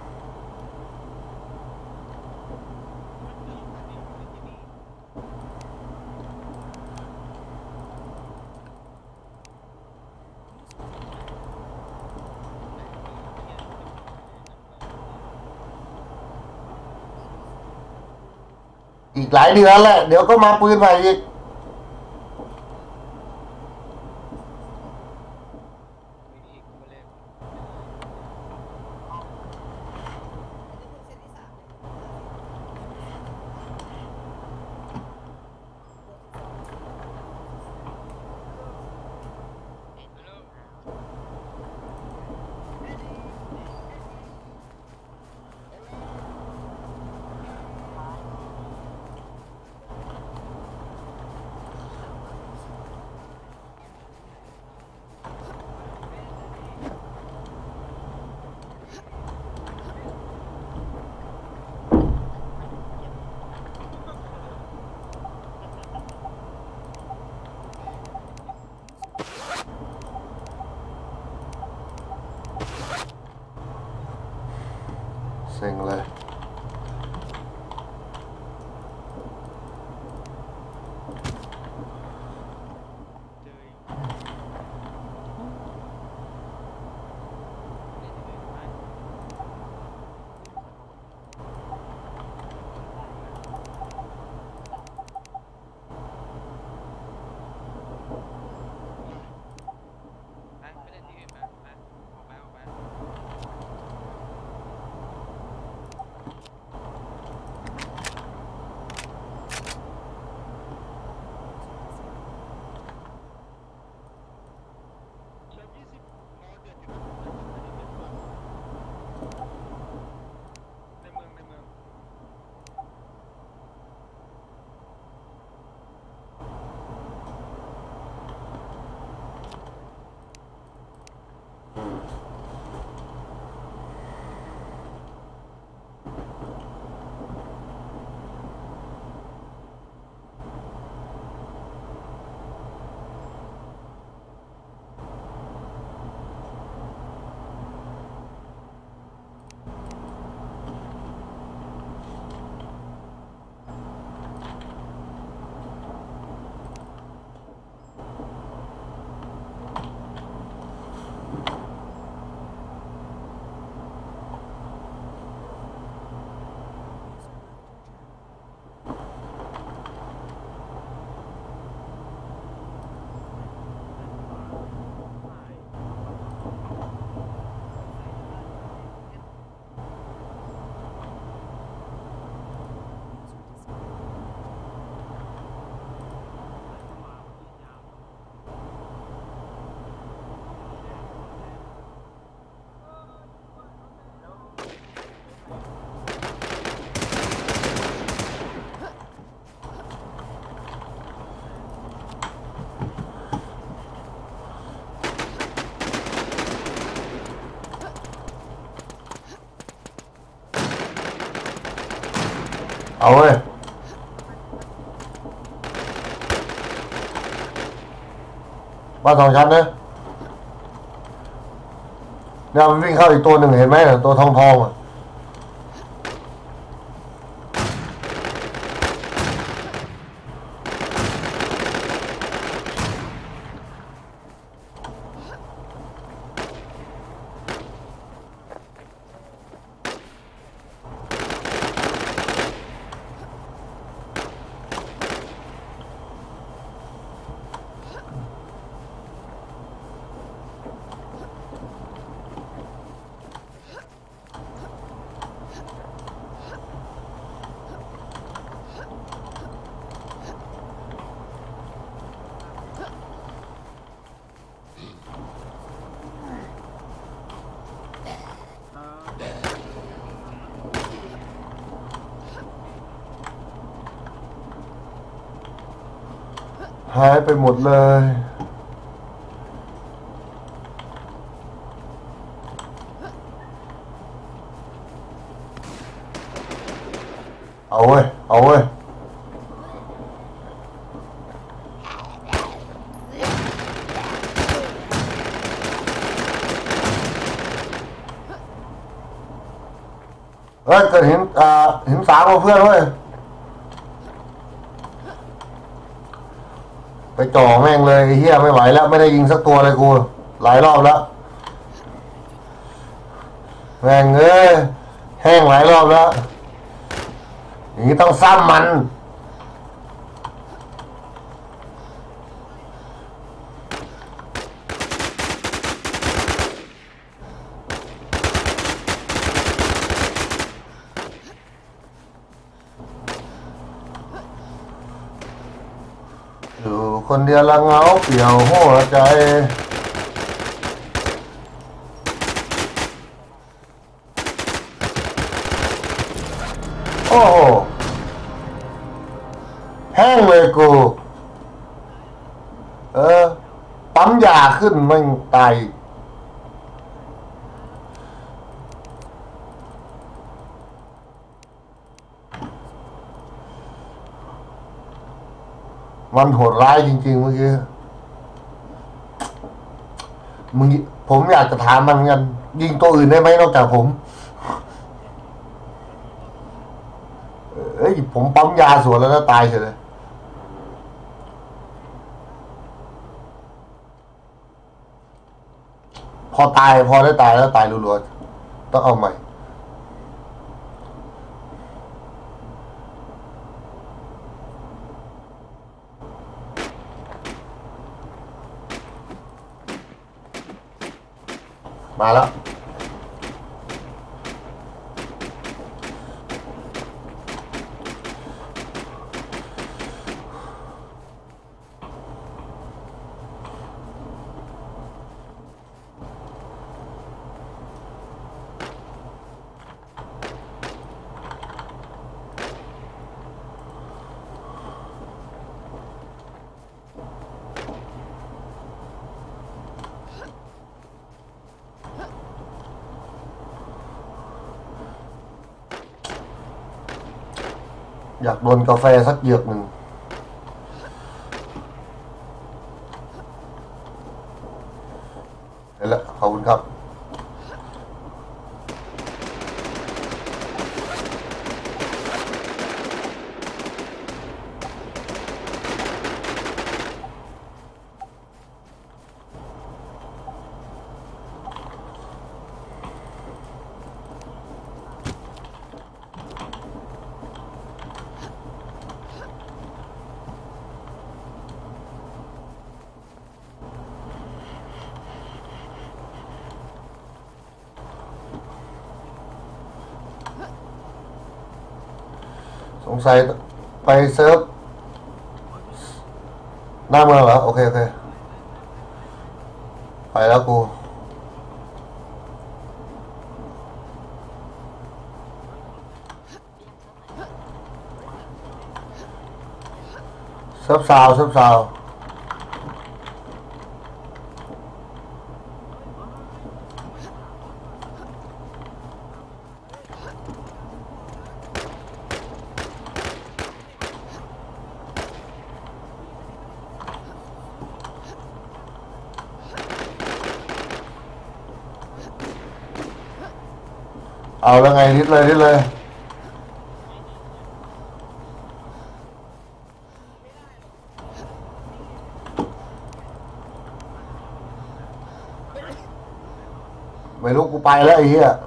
อีกหลายเดือนแหละเดี๋ยวก็มาปืนใหม่อีกเซ็งเลยเอาเว้ยบ้านสองชั้นนะเนี่ยมันวิ่งเข้าอีกตัวหนึ่งเห็นไหมตัวทองทองอ่ะหายไปหมดเลยเอาเว้ยเอาเว้ยเฮ้ยเกิดเห็นอ่าเห็นสามเพื่อนเว้ยไปจ่อแม่งเลยไอ้เหี้ยไม่ไหวแล้วไม่ได้ยิงสักตัวเลยกูหลายรอบแล้วแม่งเอ้ยแห้งหลายรอบแล้วอย่างนี้ต้องซ้ำมันอยู่คนเดียวละเหงาเปลี่ยวหัวใจโอ้โหแห้งเลยกูเออปั๊มยาขึ้นมันตายมันโหดร้ายจริงๆเมื่อกี้มึงผมอยากจะถามมันกันยิงตัวอื่นได้ไหมนอกจากผมเอ้ยผมปั๊มยาสวนแล้วนะตายเฉยเลยพอตายพอได้ตายแล้วตายรัวๆต้องเอาใหม่มาแล้วอยากโดนกาแฟสักเหยือกหนึ่งเห็นแล้วขอบคุณครับสงสัยไปเซิร์ฟหน้าเมืองเหรอโอเคโอเคไปแล้วกูเซิร์ฟซาวเซิร์ฟซาวเอาแล้วไงนิดเลยนิดเลยไม่รู้กูไปแล้วไอ้เหี้ย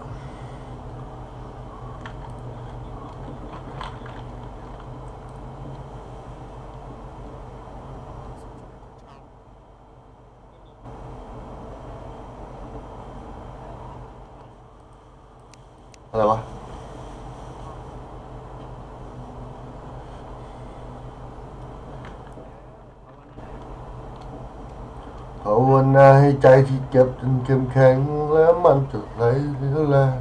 อะไรวะภาวนาให้ใจที่เจ็บจนเข้มแข็งแล้วมันจะไหลเรื่อยแรง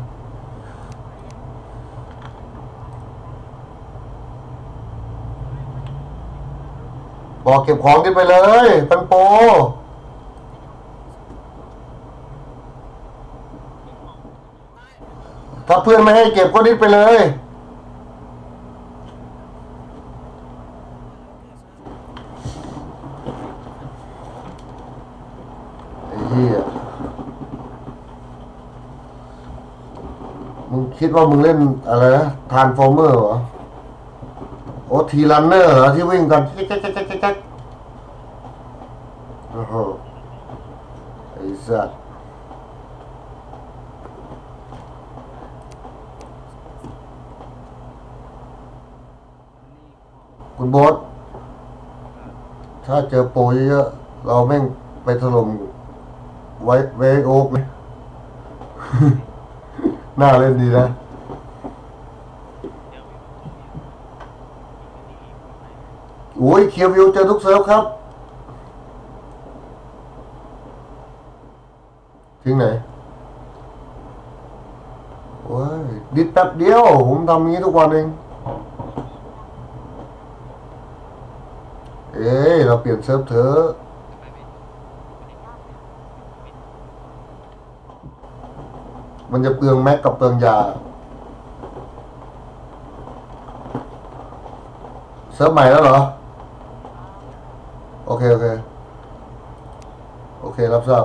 โบอกเก็บของขึ้นไปเลยเป็นโปถ้าเพื่อนไม่ให้เก็บก็ดิ้นไปเลยไอ้เหี้ยมึงคิดว่ามึงเล่นอะไรนะทรานส์ฟอร์เมอร์เหรอโอ้ทีรันเนอร์เหรอที่วิ่งกันแจ๊กแจ๊กแจ๊กแจ๊กโอ้โหไอ้สัสคุณโบ๊ทถ้าเจอโปรเยอะๆเราแม่งไปถล่มไว้เวกโอ๊กเลย น่าเล่นดีนะโอ้ยเคียววิวเจอทุกเซิร์ฟครับทิ้งไหนโอ้ยดิดแป๊บเดียวผมทำอย่างนี้ทุกวันเองเอ้ยเราเปลี่ยนเซิร์ฟเถอะมันจะเปลืองแม็กกับเปลืองยาเซิร์ฟใหม่แล้วเหรอโอเคโอเคโอเครับทราบ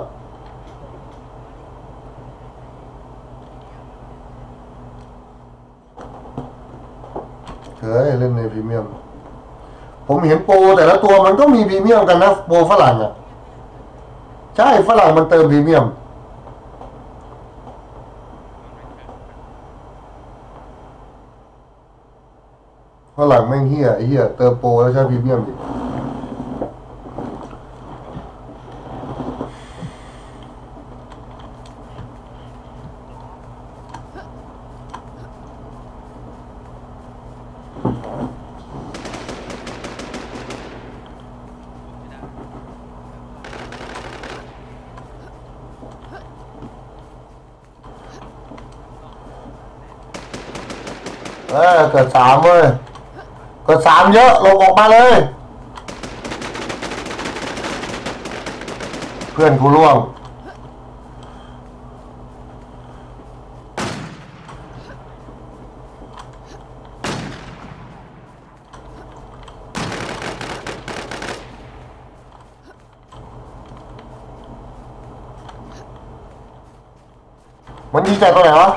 เฮ้ยเล่นในพรีเมียมผมเห็นโปรแต่ละตัวมันก็มีพรีเมียมกันนะโปรฝรั่งอ่ะใช่ฝรั่งมันเติมพรีเมียมฝรั่งแม่งเฮียไอ้เฮียเติมโปรแล้วใช้พรีเมียมดิเออเกิดสามเว้ยเกิดสามเยอะลงออกมาเลยเพื่อนกูร่วงมันยิงจากตรงไหนวะ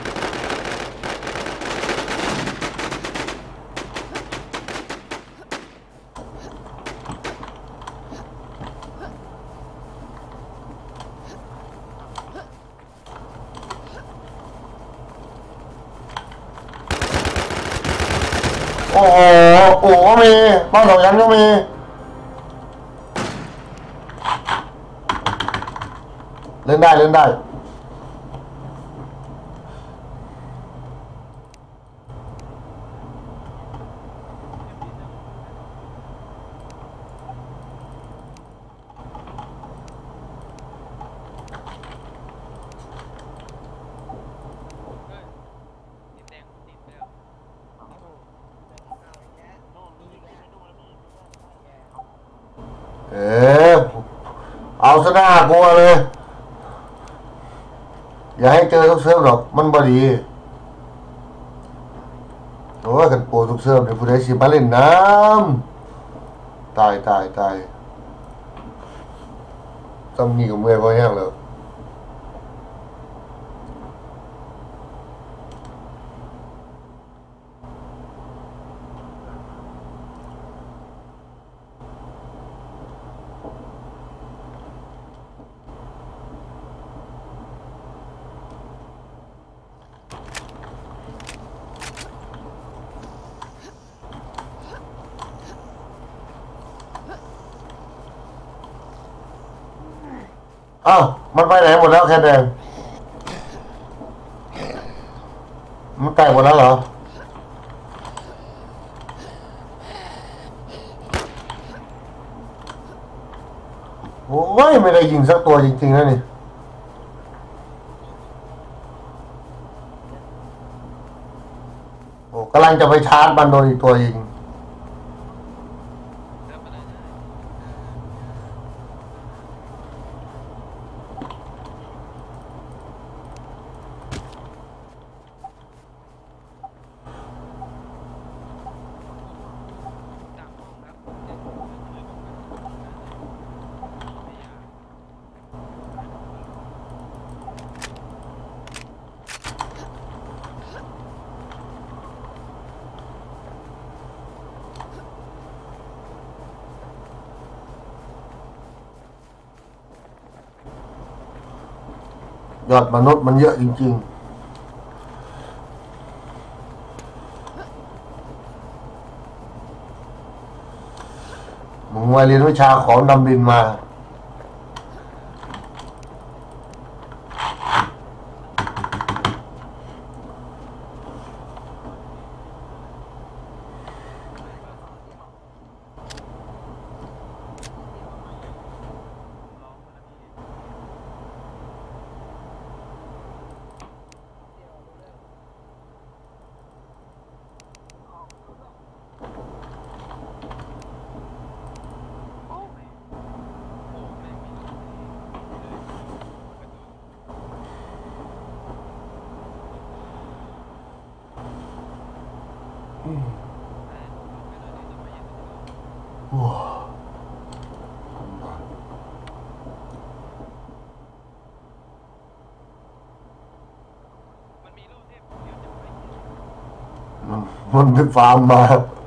โอ้โหโอ้ก็มีบ้านสองชั้นก็มีเล่นได้เล่นได้เออเอาซะหน้ากลัวเลยอย่าให้เจอทุกเซิร์ฟหรอกมันบดีโอ้ยกันโปรทุกเซิร์ฟเดี๋ยวผู้ใดสิมาเล่นน้ำตายตายตายต้องมีกับเมื่อยพอแห้งแล้วอ้าวมันไปไหนหมดแล้วแค่แดงมันแตกหมดแล้วเหรอโอ้ยไม่ได้ยิงสักตัวจริงๆนะนี่โอ้กำลังจะไปชาร์จมันโดนอีกตัวยิงยอดมนุษย์มันเยอะจริงๆมึงมาเรียนวิชาของดำดินมามันเป็นฟาร์มมา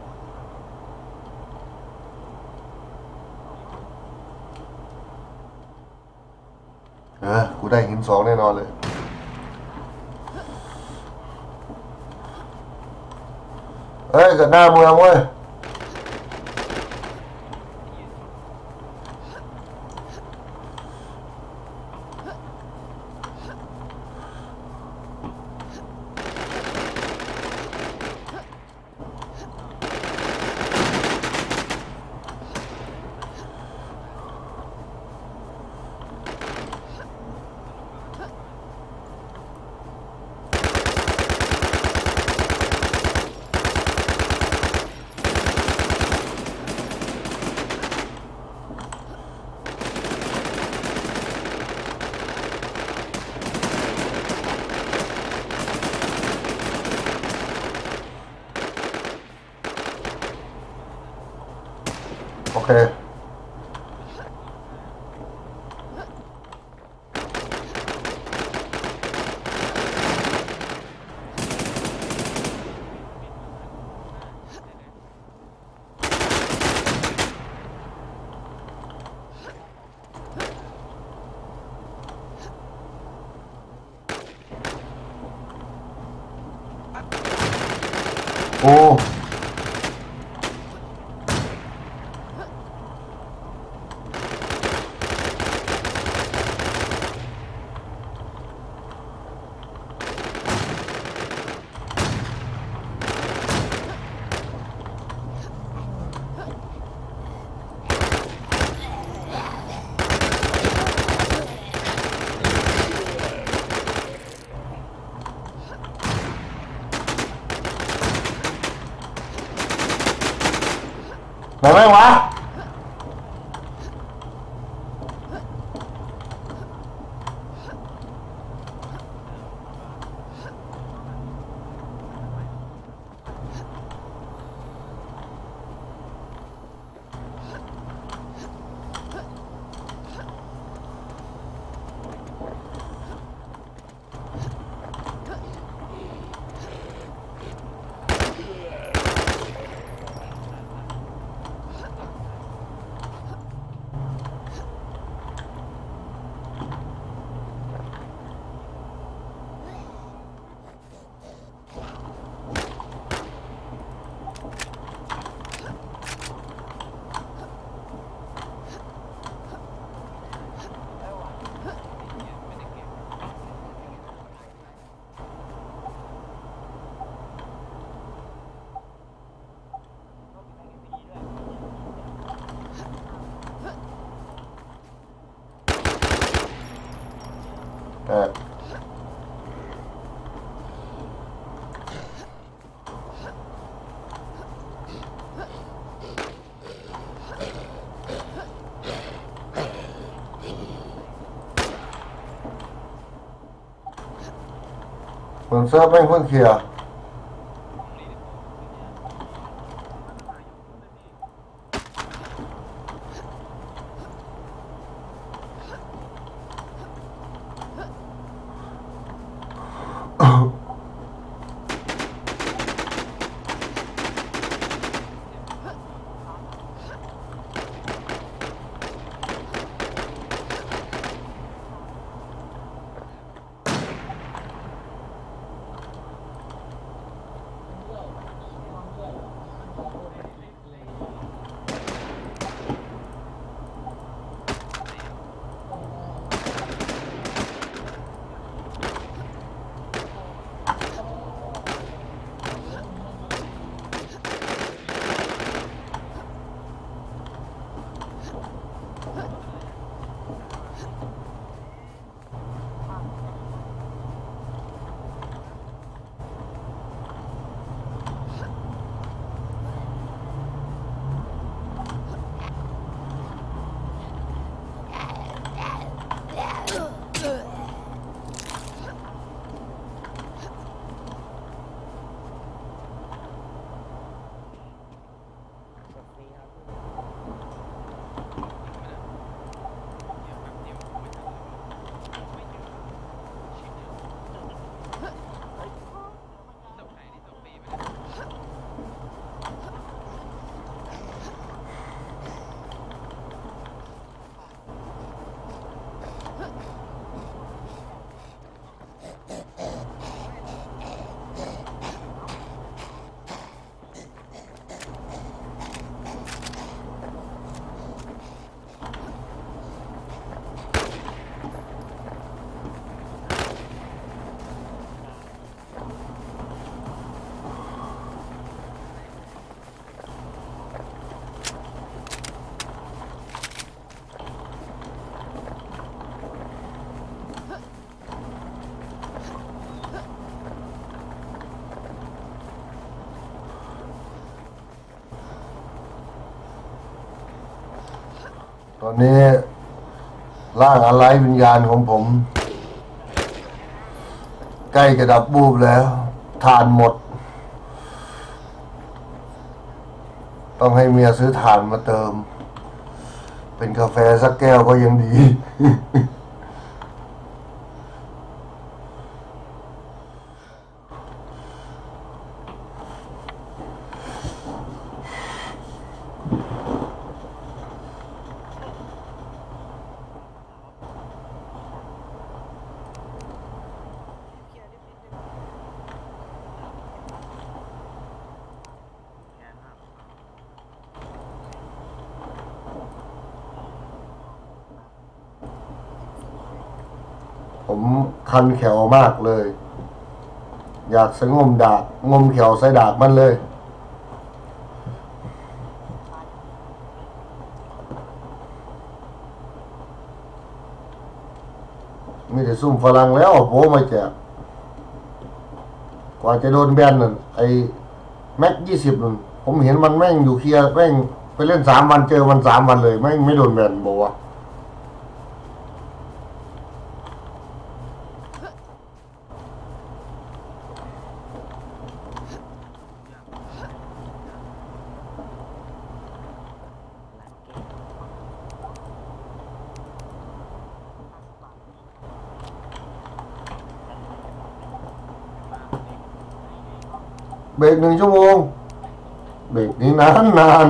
เออกูได้หินสองแน่นอนเลยเอ้ยกับหน้าเมืองเว้ยโอเคโอ้ไหนแม่งวะเออเหมือนเซิร์ฟแม่งเพิ่งเคลียร์ตอนนี้ร่างอะไรวิญญาณของผม ใกล้จะดับบูบแล้วทานหมด ต้องให้เมียซื้อถ่านมาเติม เป็นกาแฟสักแก้วก็ยังดี ผมคันแขวมากเลย อยากสงมดากงมแขวใส่ดากมันเลยมีแต่ซุ่มฝรั่งแล้วโผล่มาแจกกว่าจะโดนแบนนั่นไอ้แม็กยี่สิบนั่นผมเห็นมันแม่งอยู่เคลียร์แม่งไปเล่นสามวันเจอมันสามวันเลยแม่งไม่โดนแบนบอกว่าเบรกหนึ่งชั่วโมงเบรกนี้นานนาน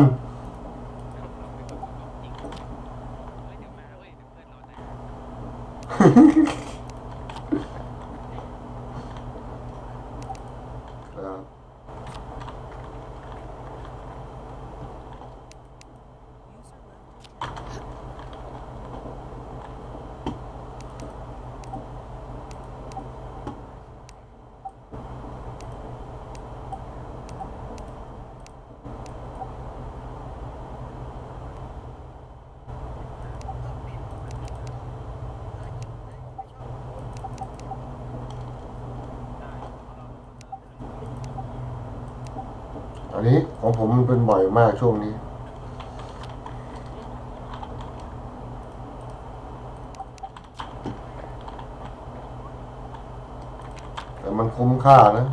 อันนี้ของผมมันเป็นบ่อยมากช่วงนี้แต่มันคุ้มค่านะ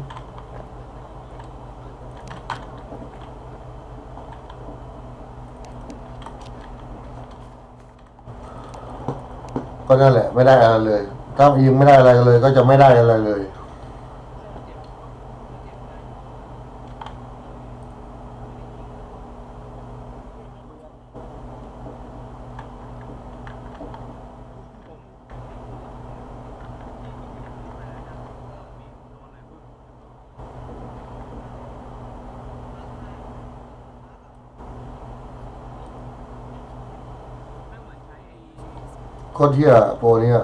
ก็นั่นแหละไม่ได้อะไรเลยถ้ายิงไม่ได้อะไรเลยก็จะไม่ได้อะไรเลยโคตรเที่ยโปรเนี้ย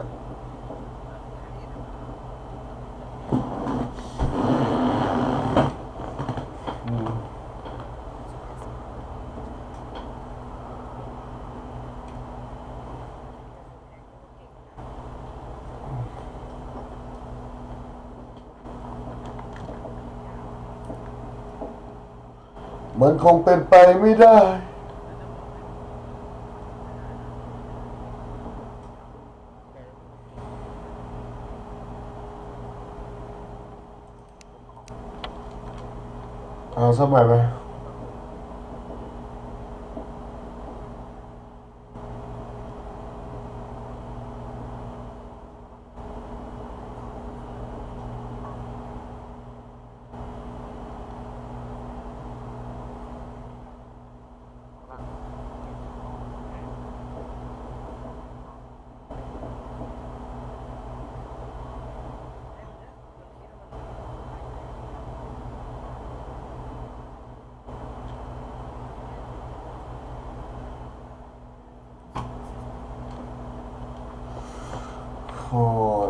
มันคงเป็นไปไม่ได้เอาสักหน่อยไหมโอ้ย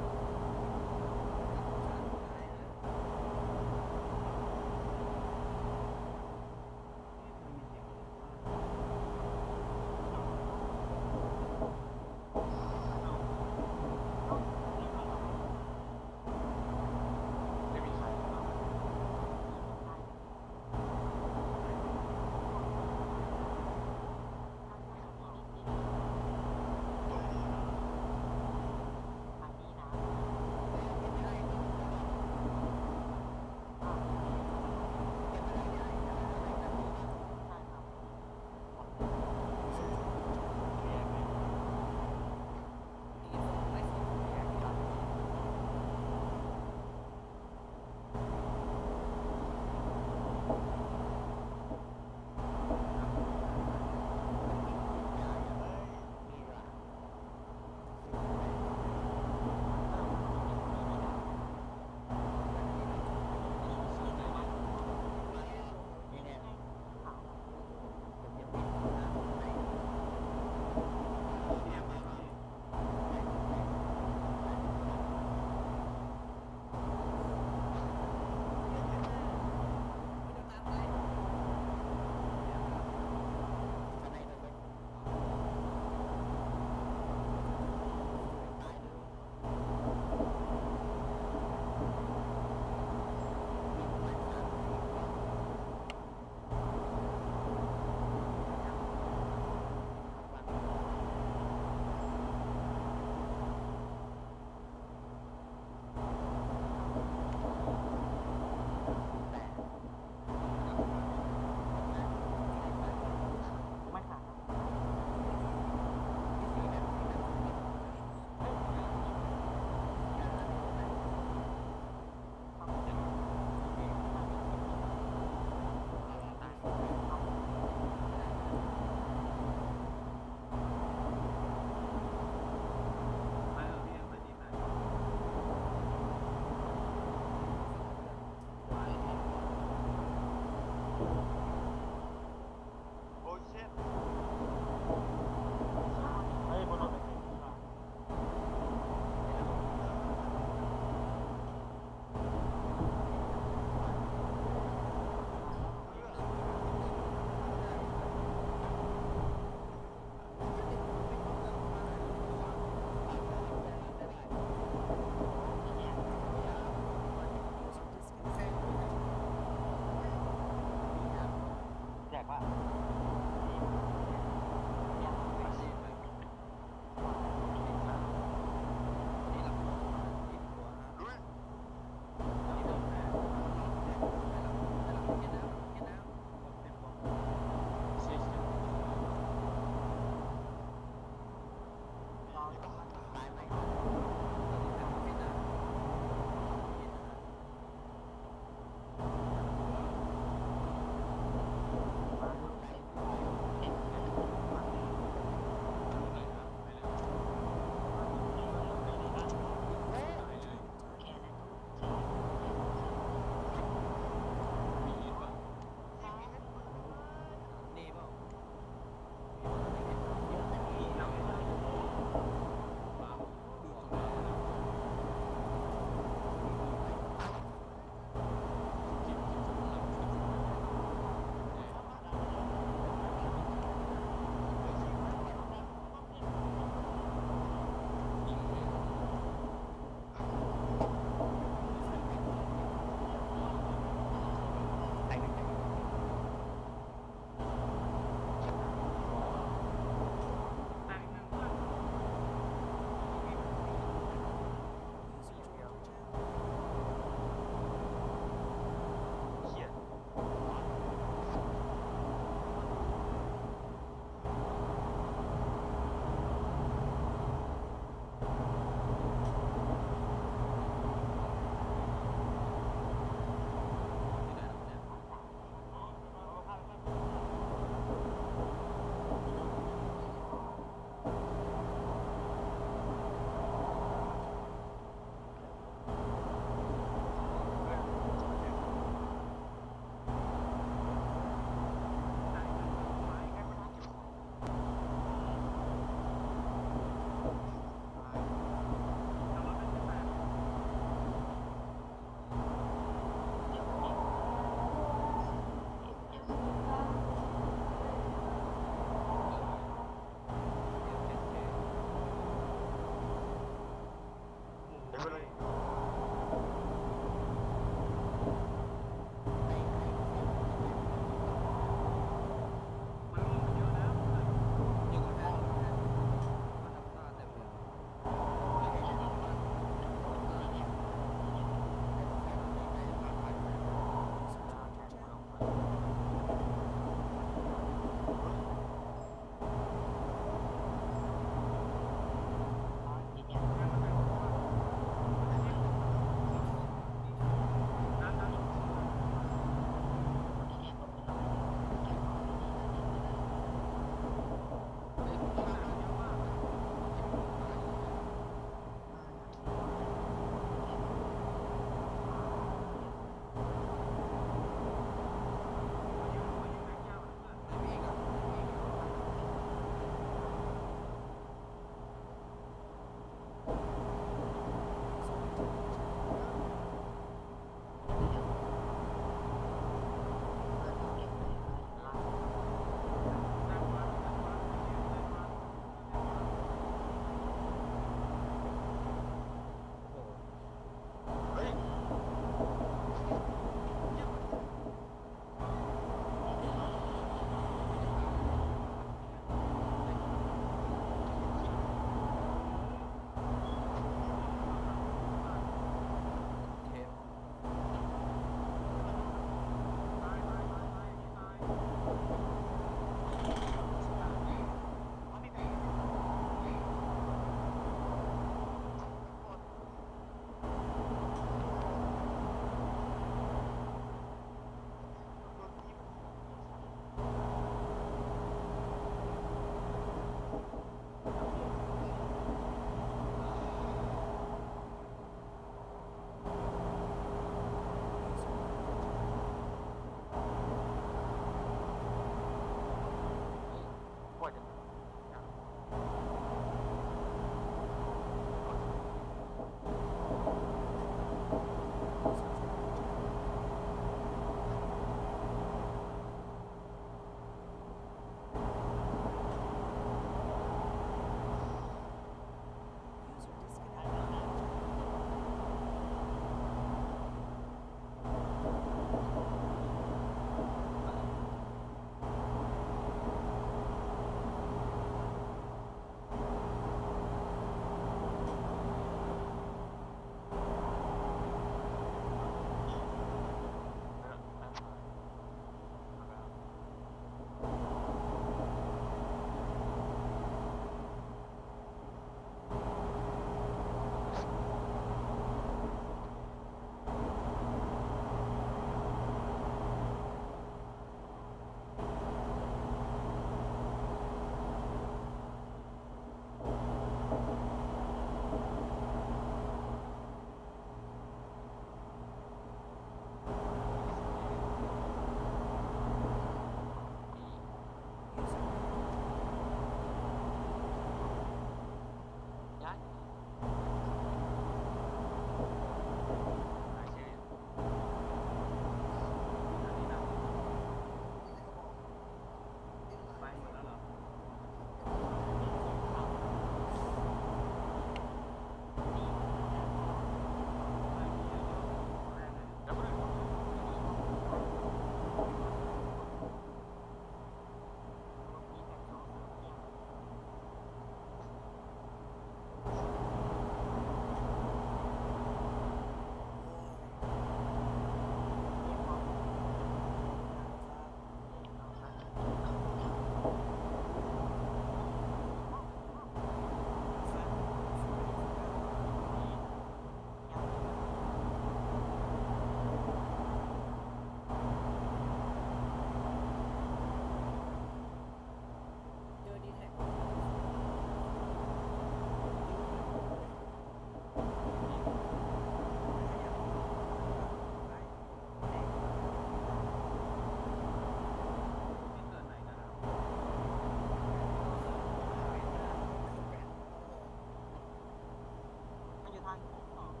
ลังของ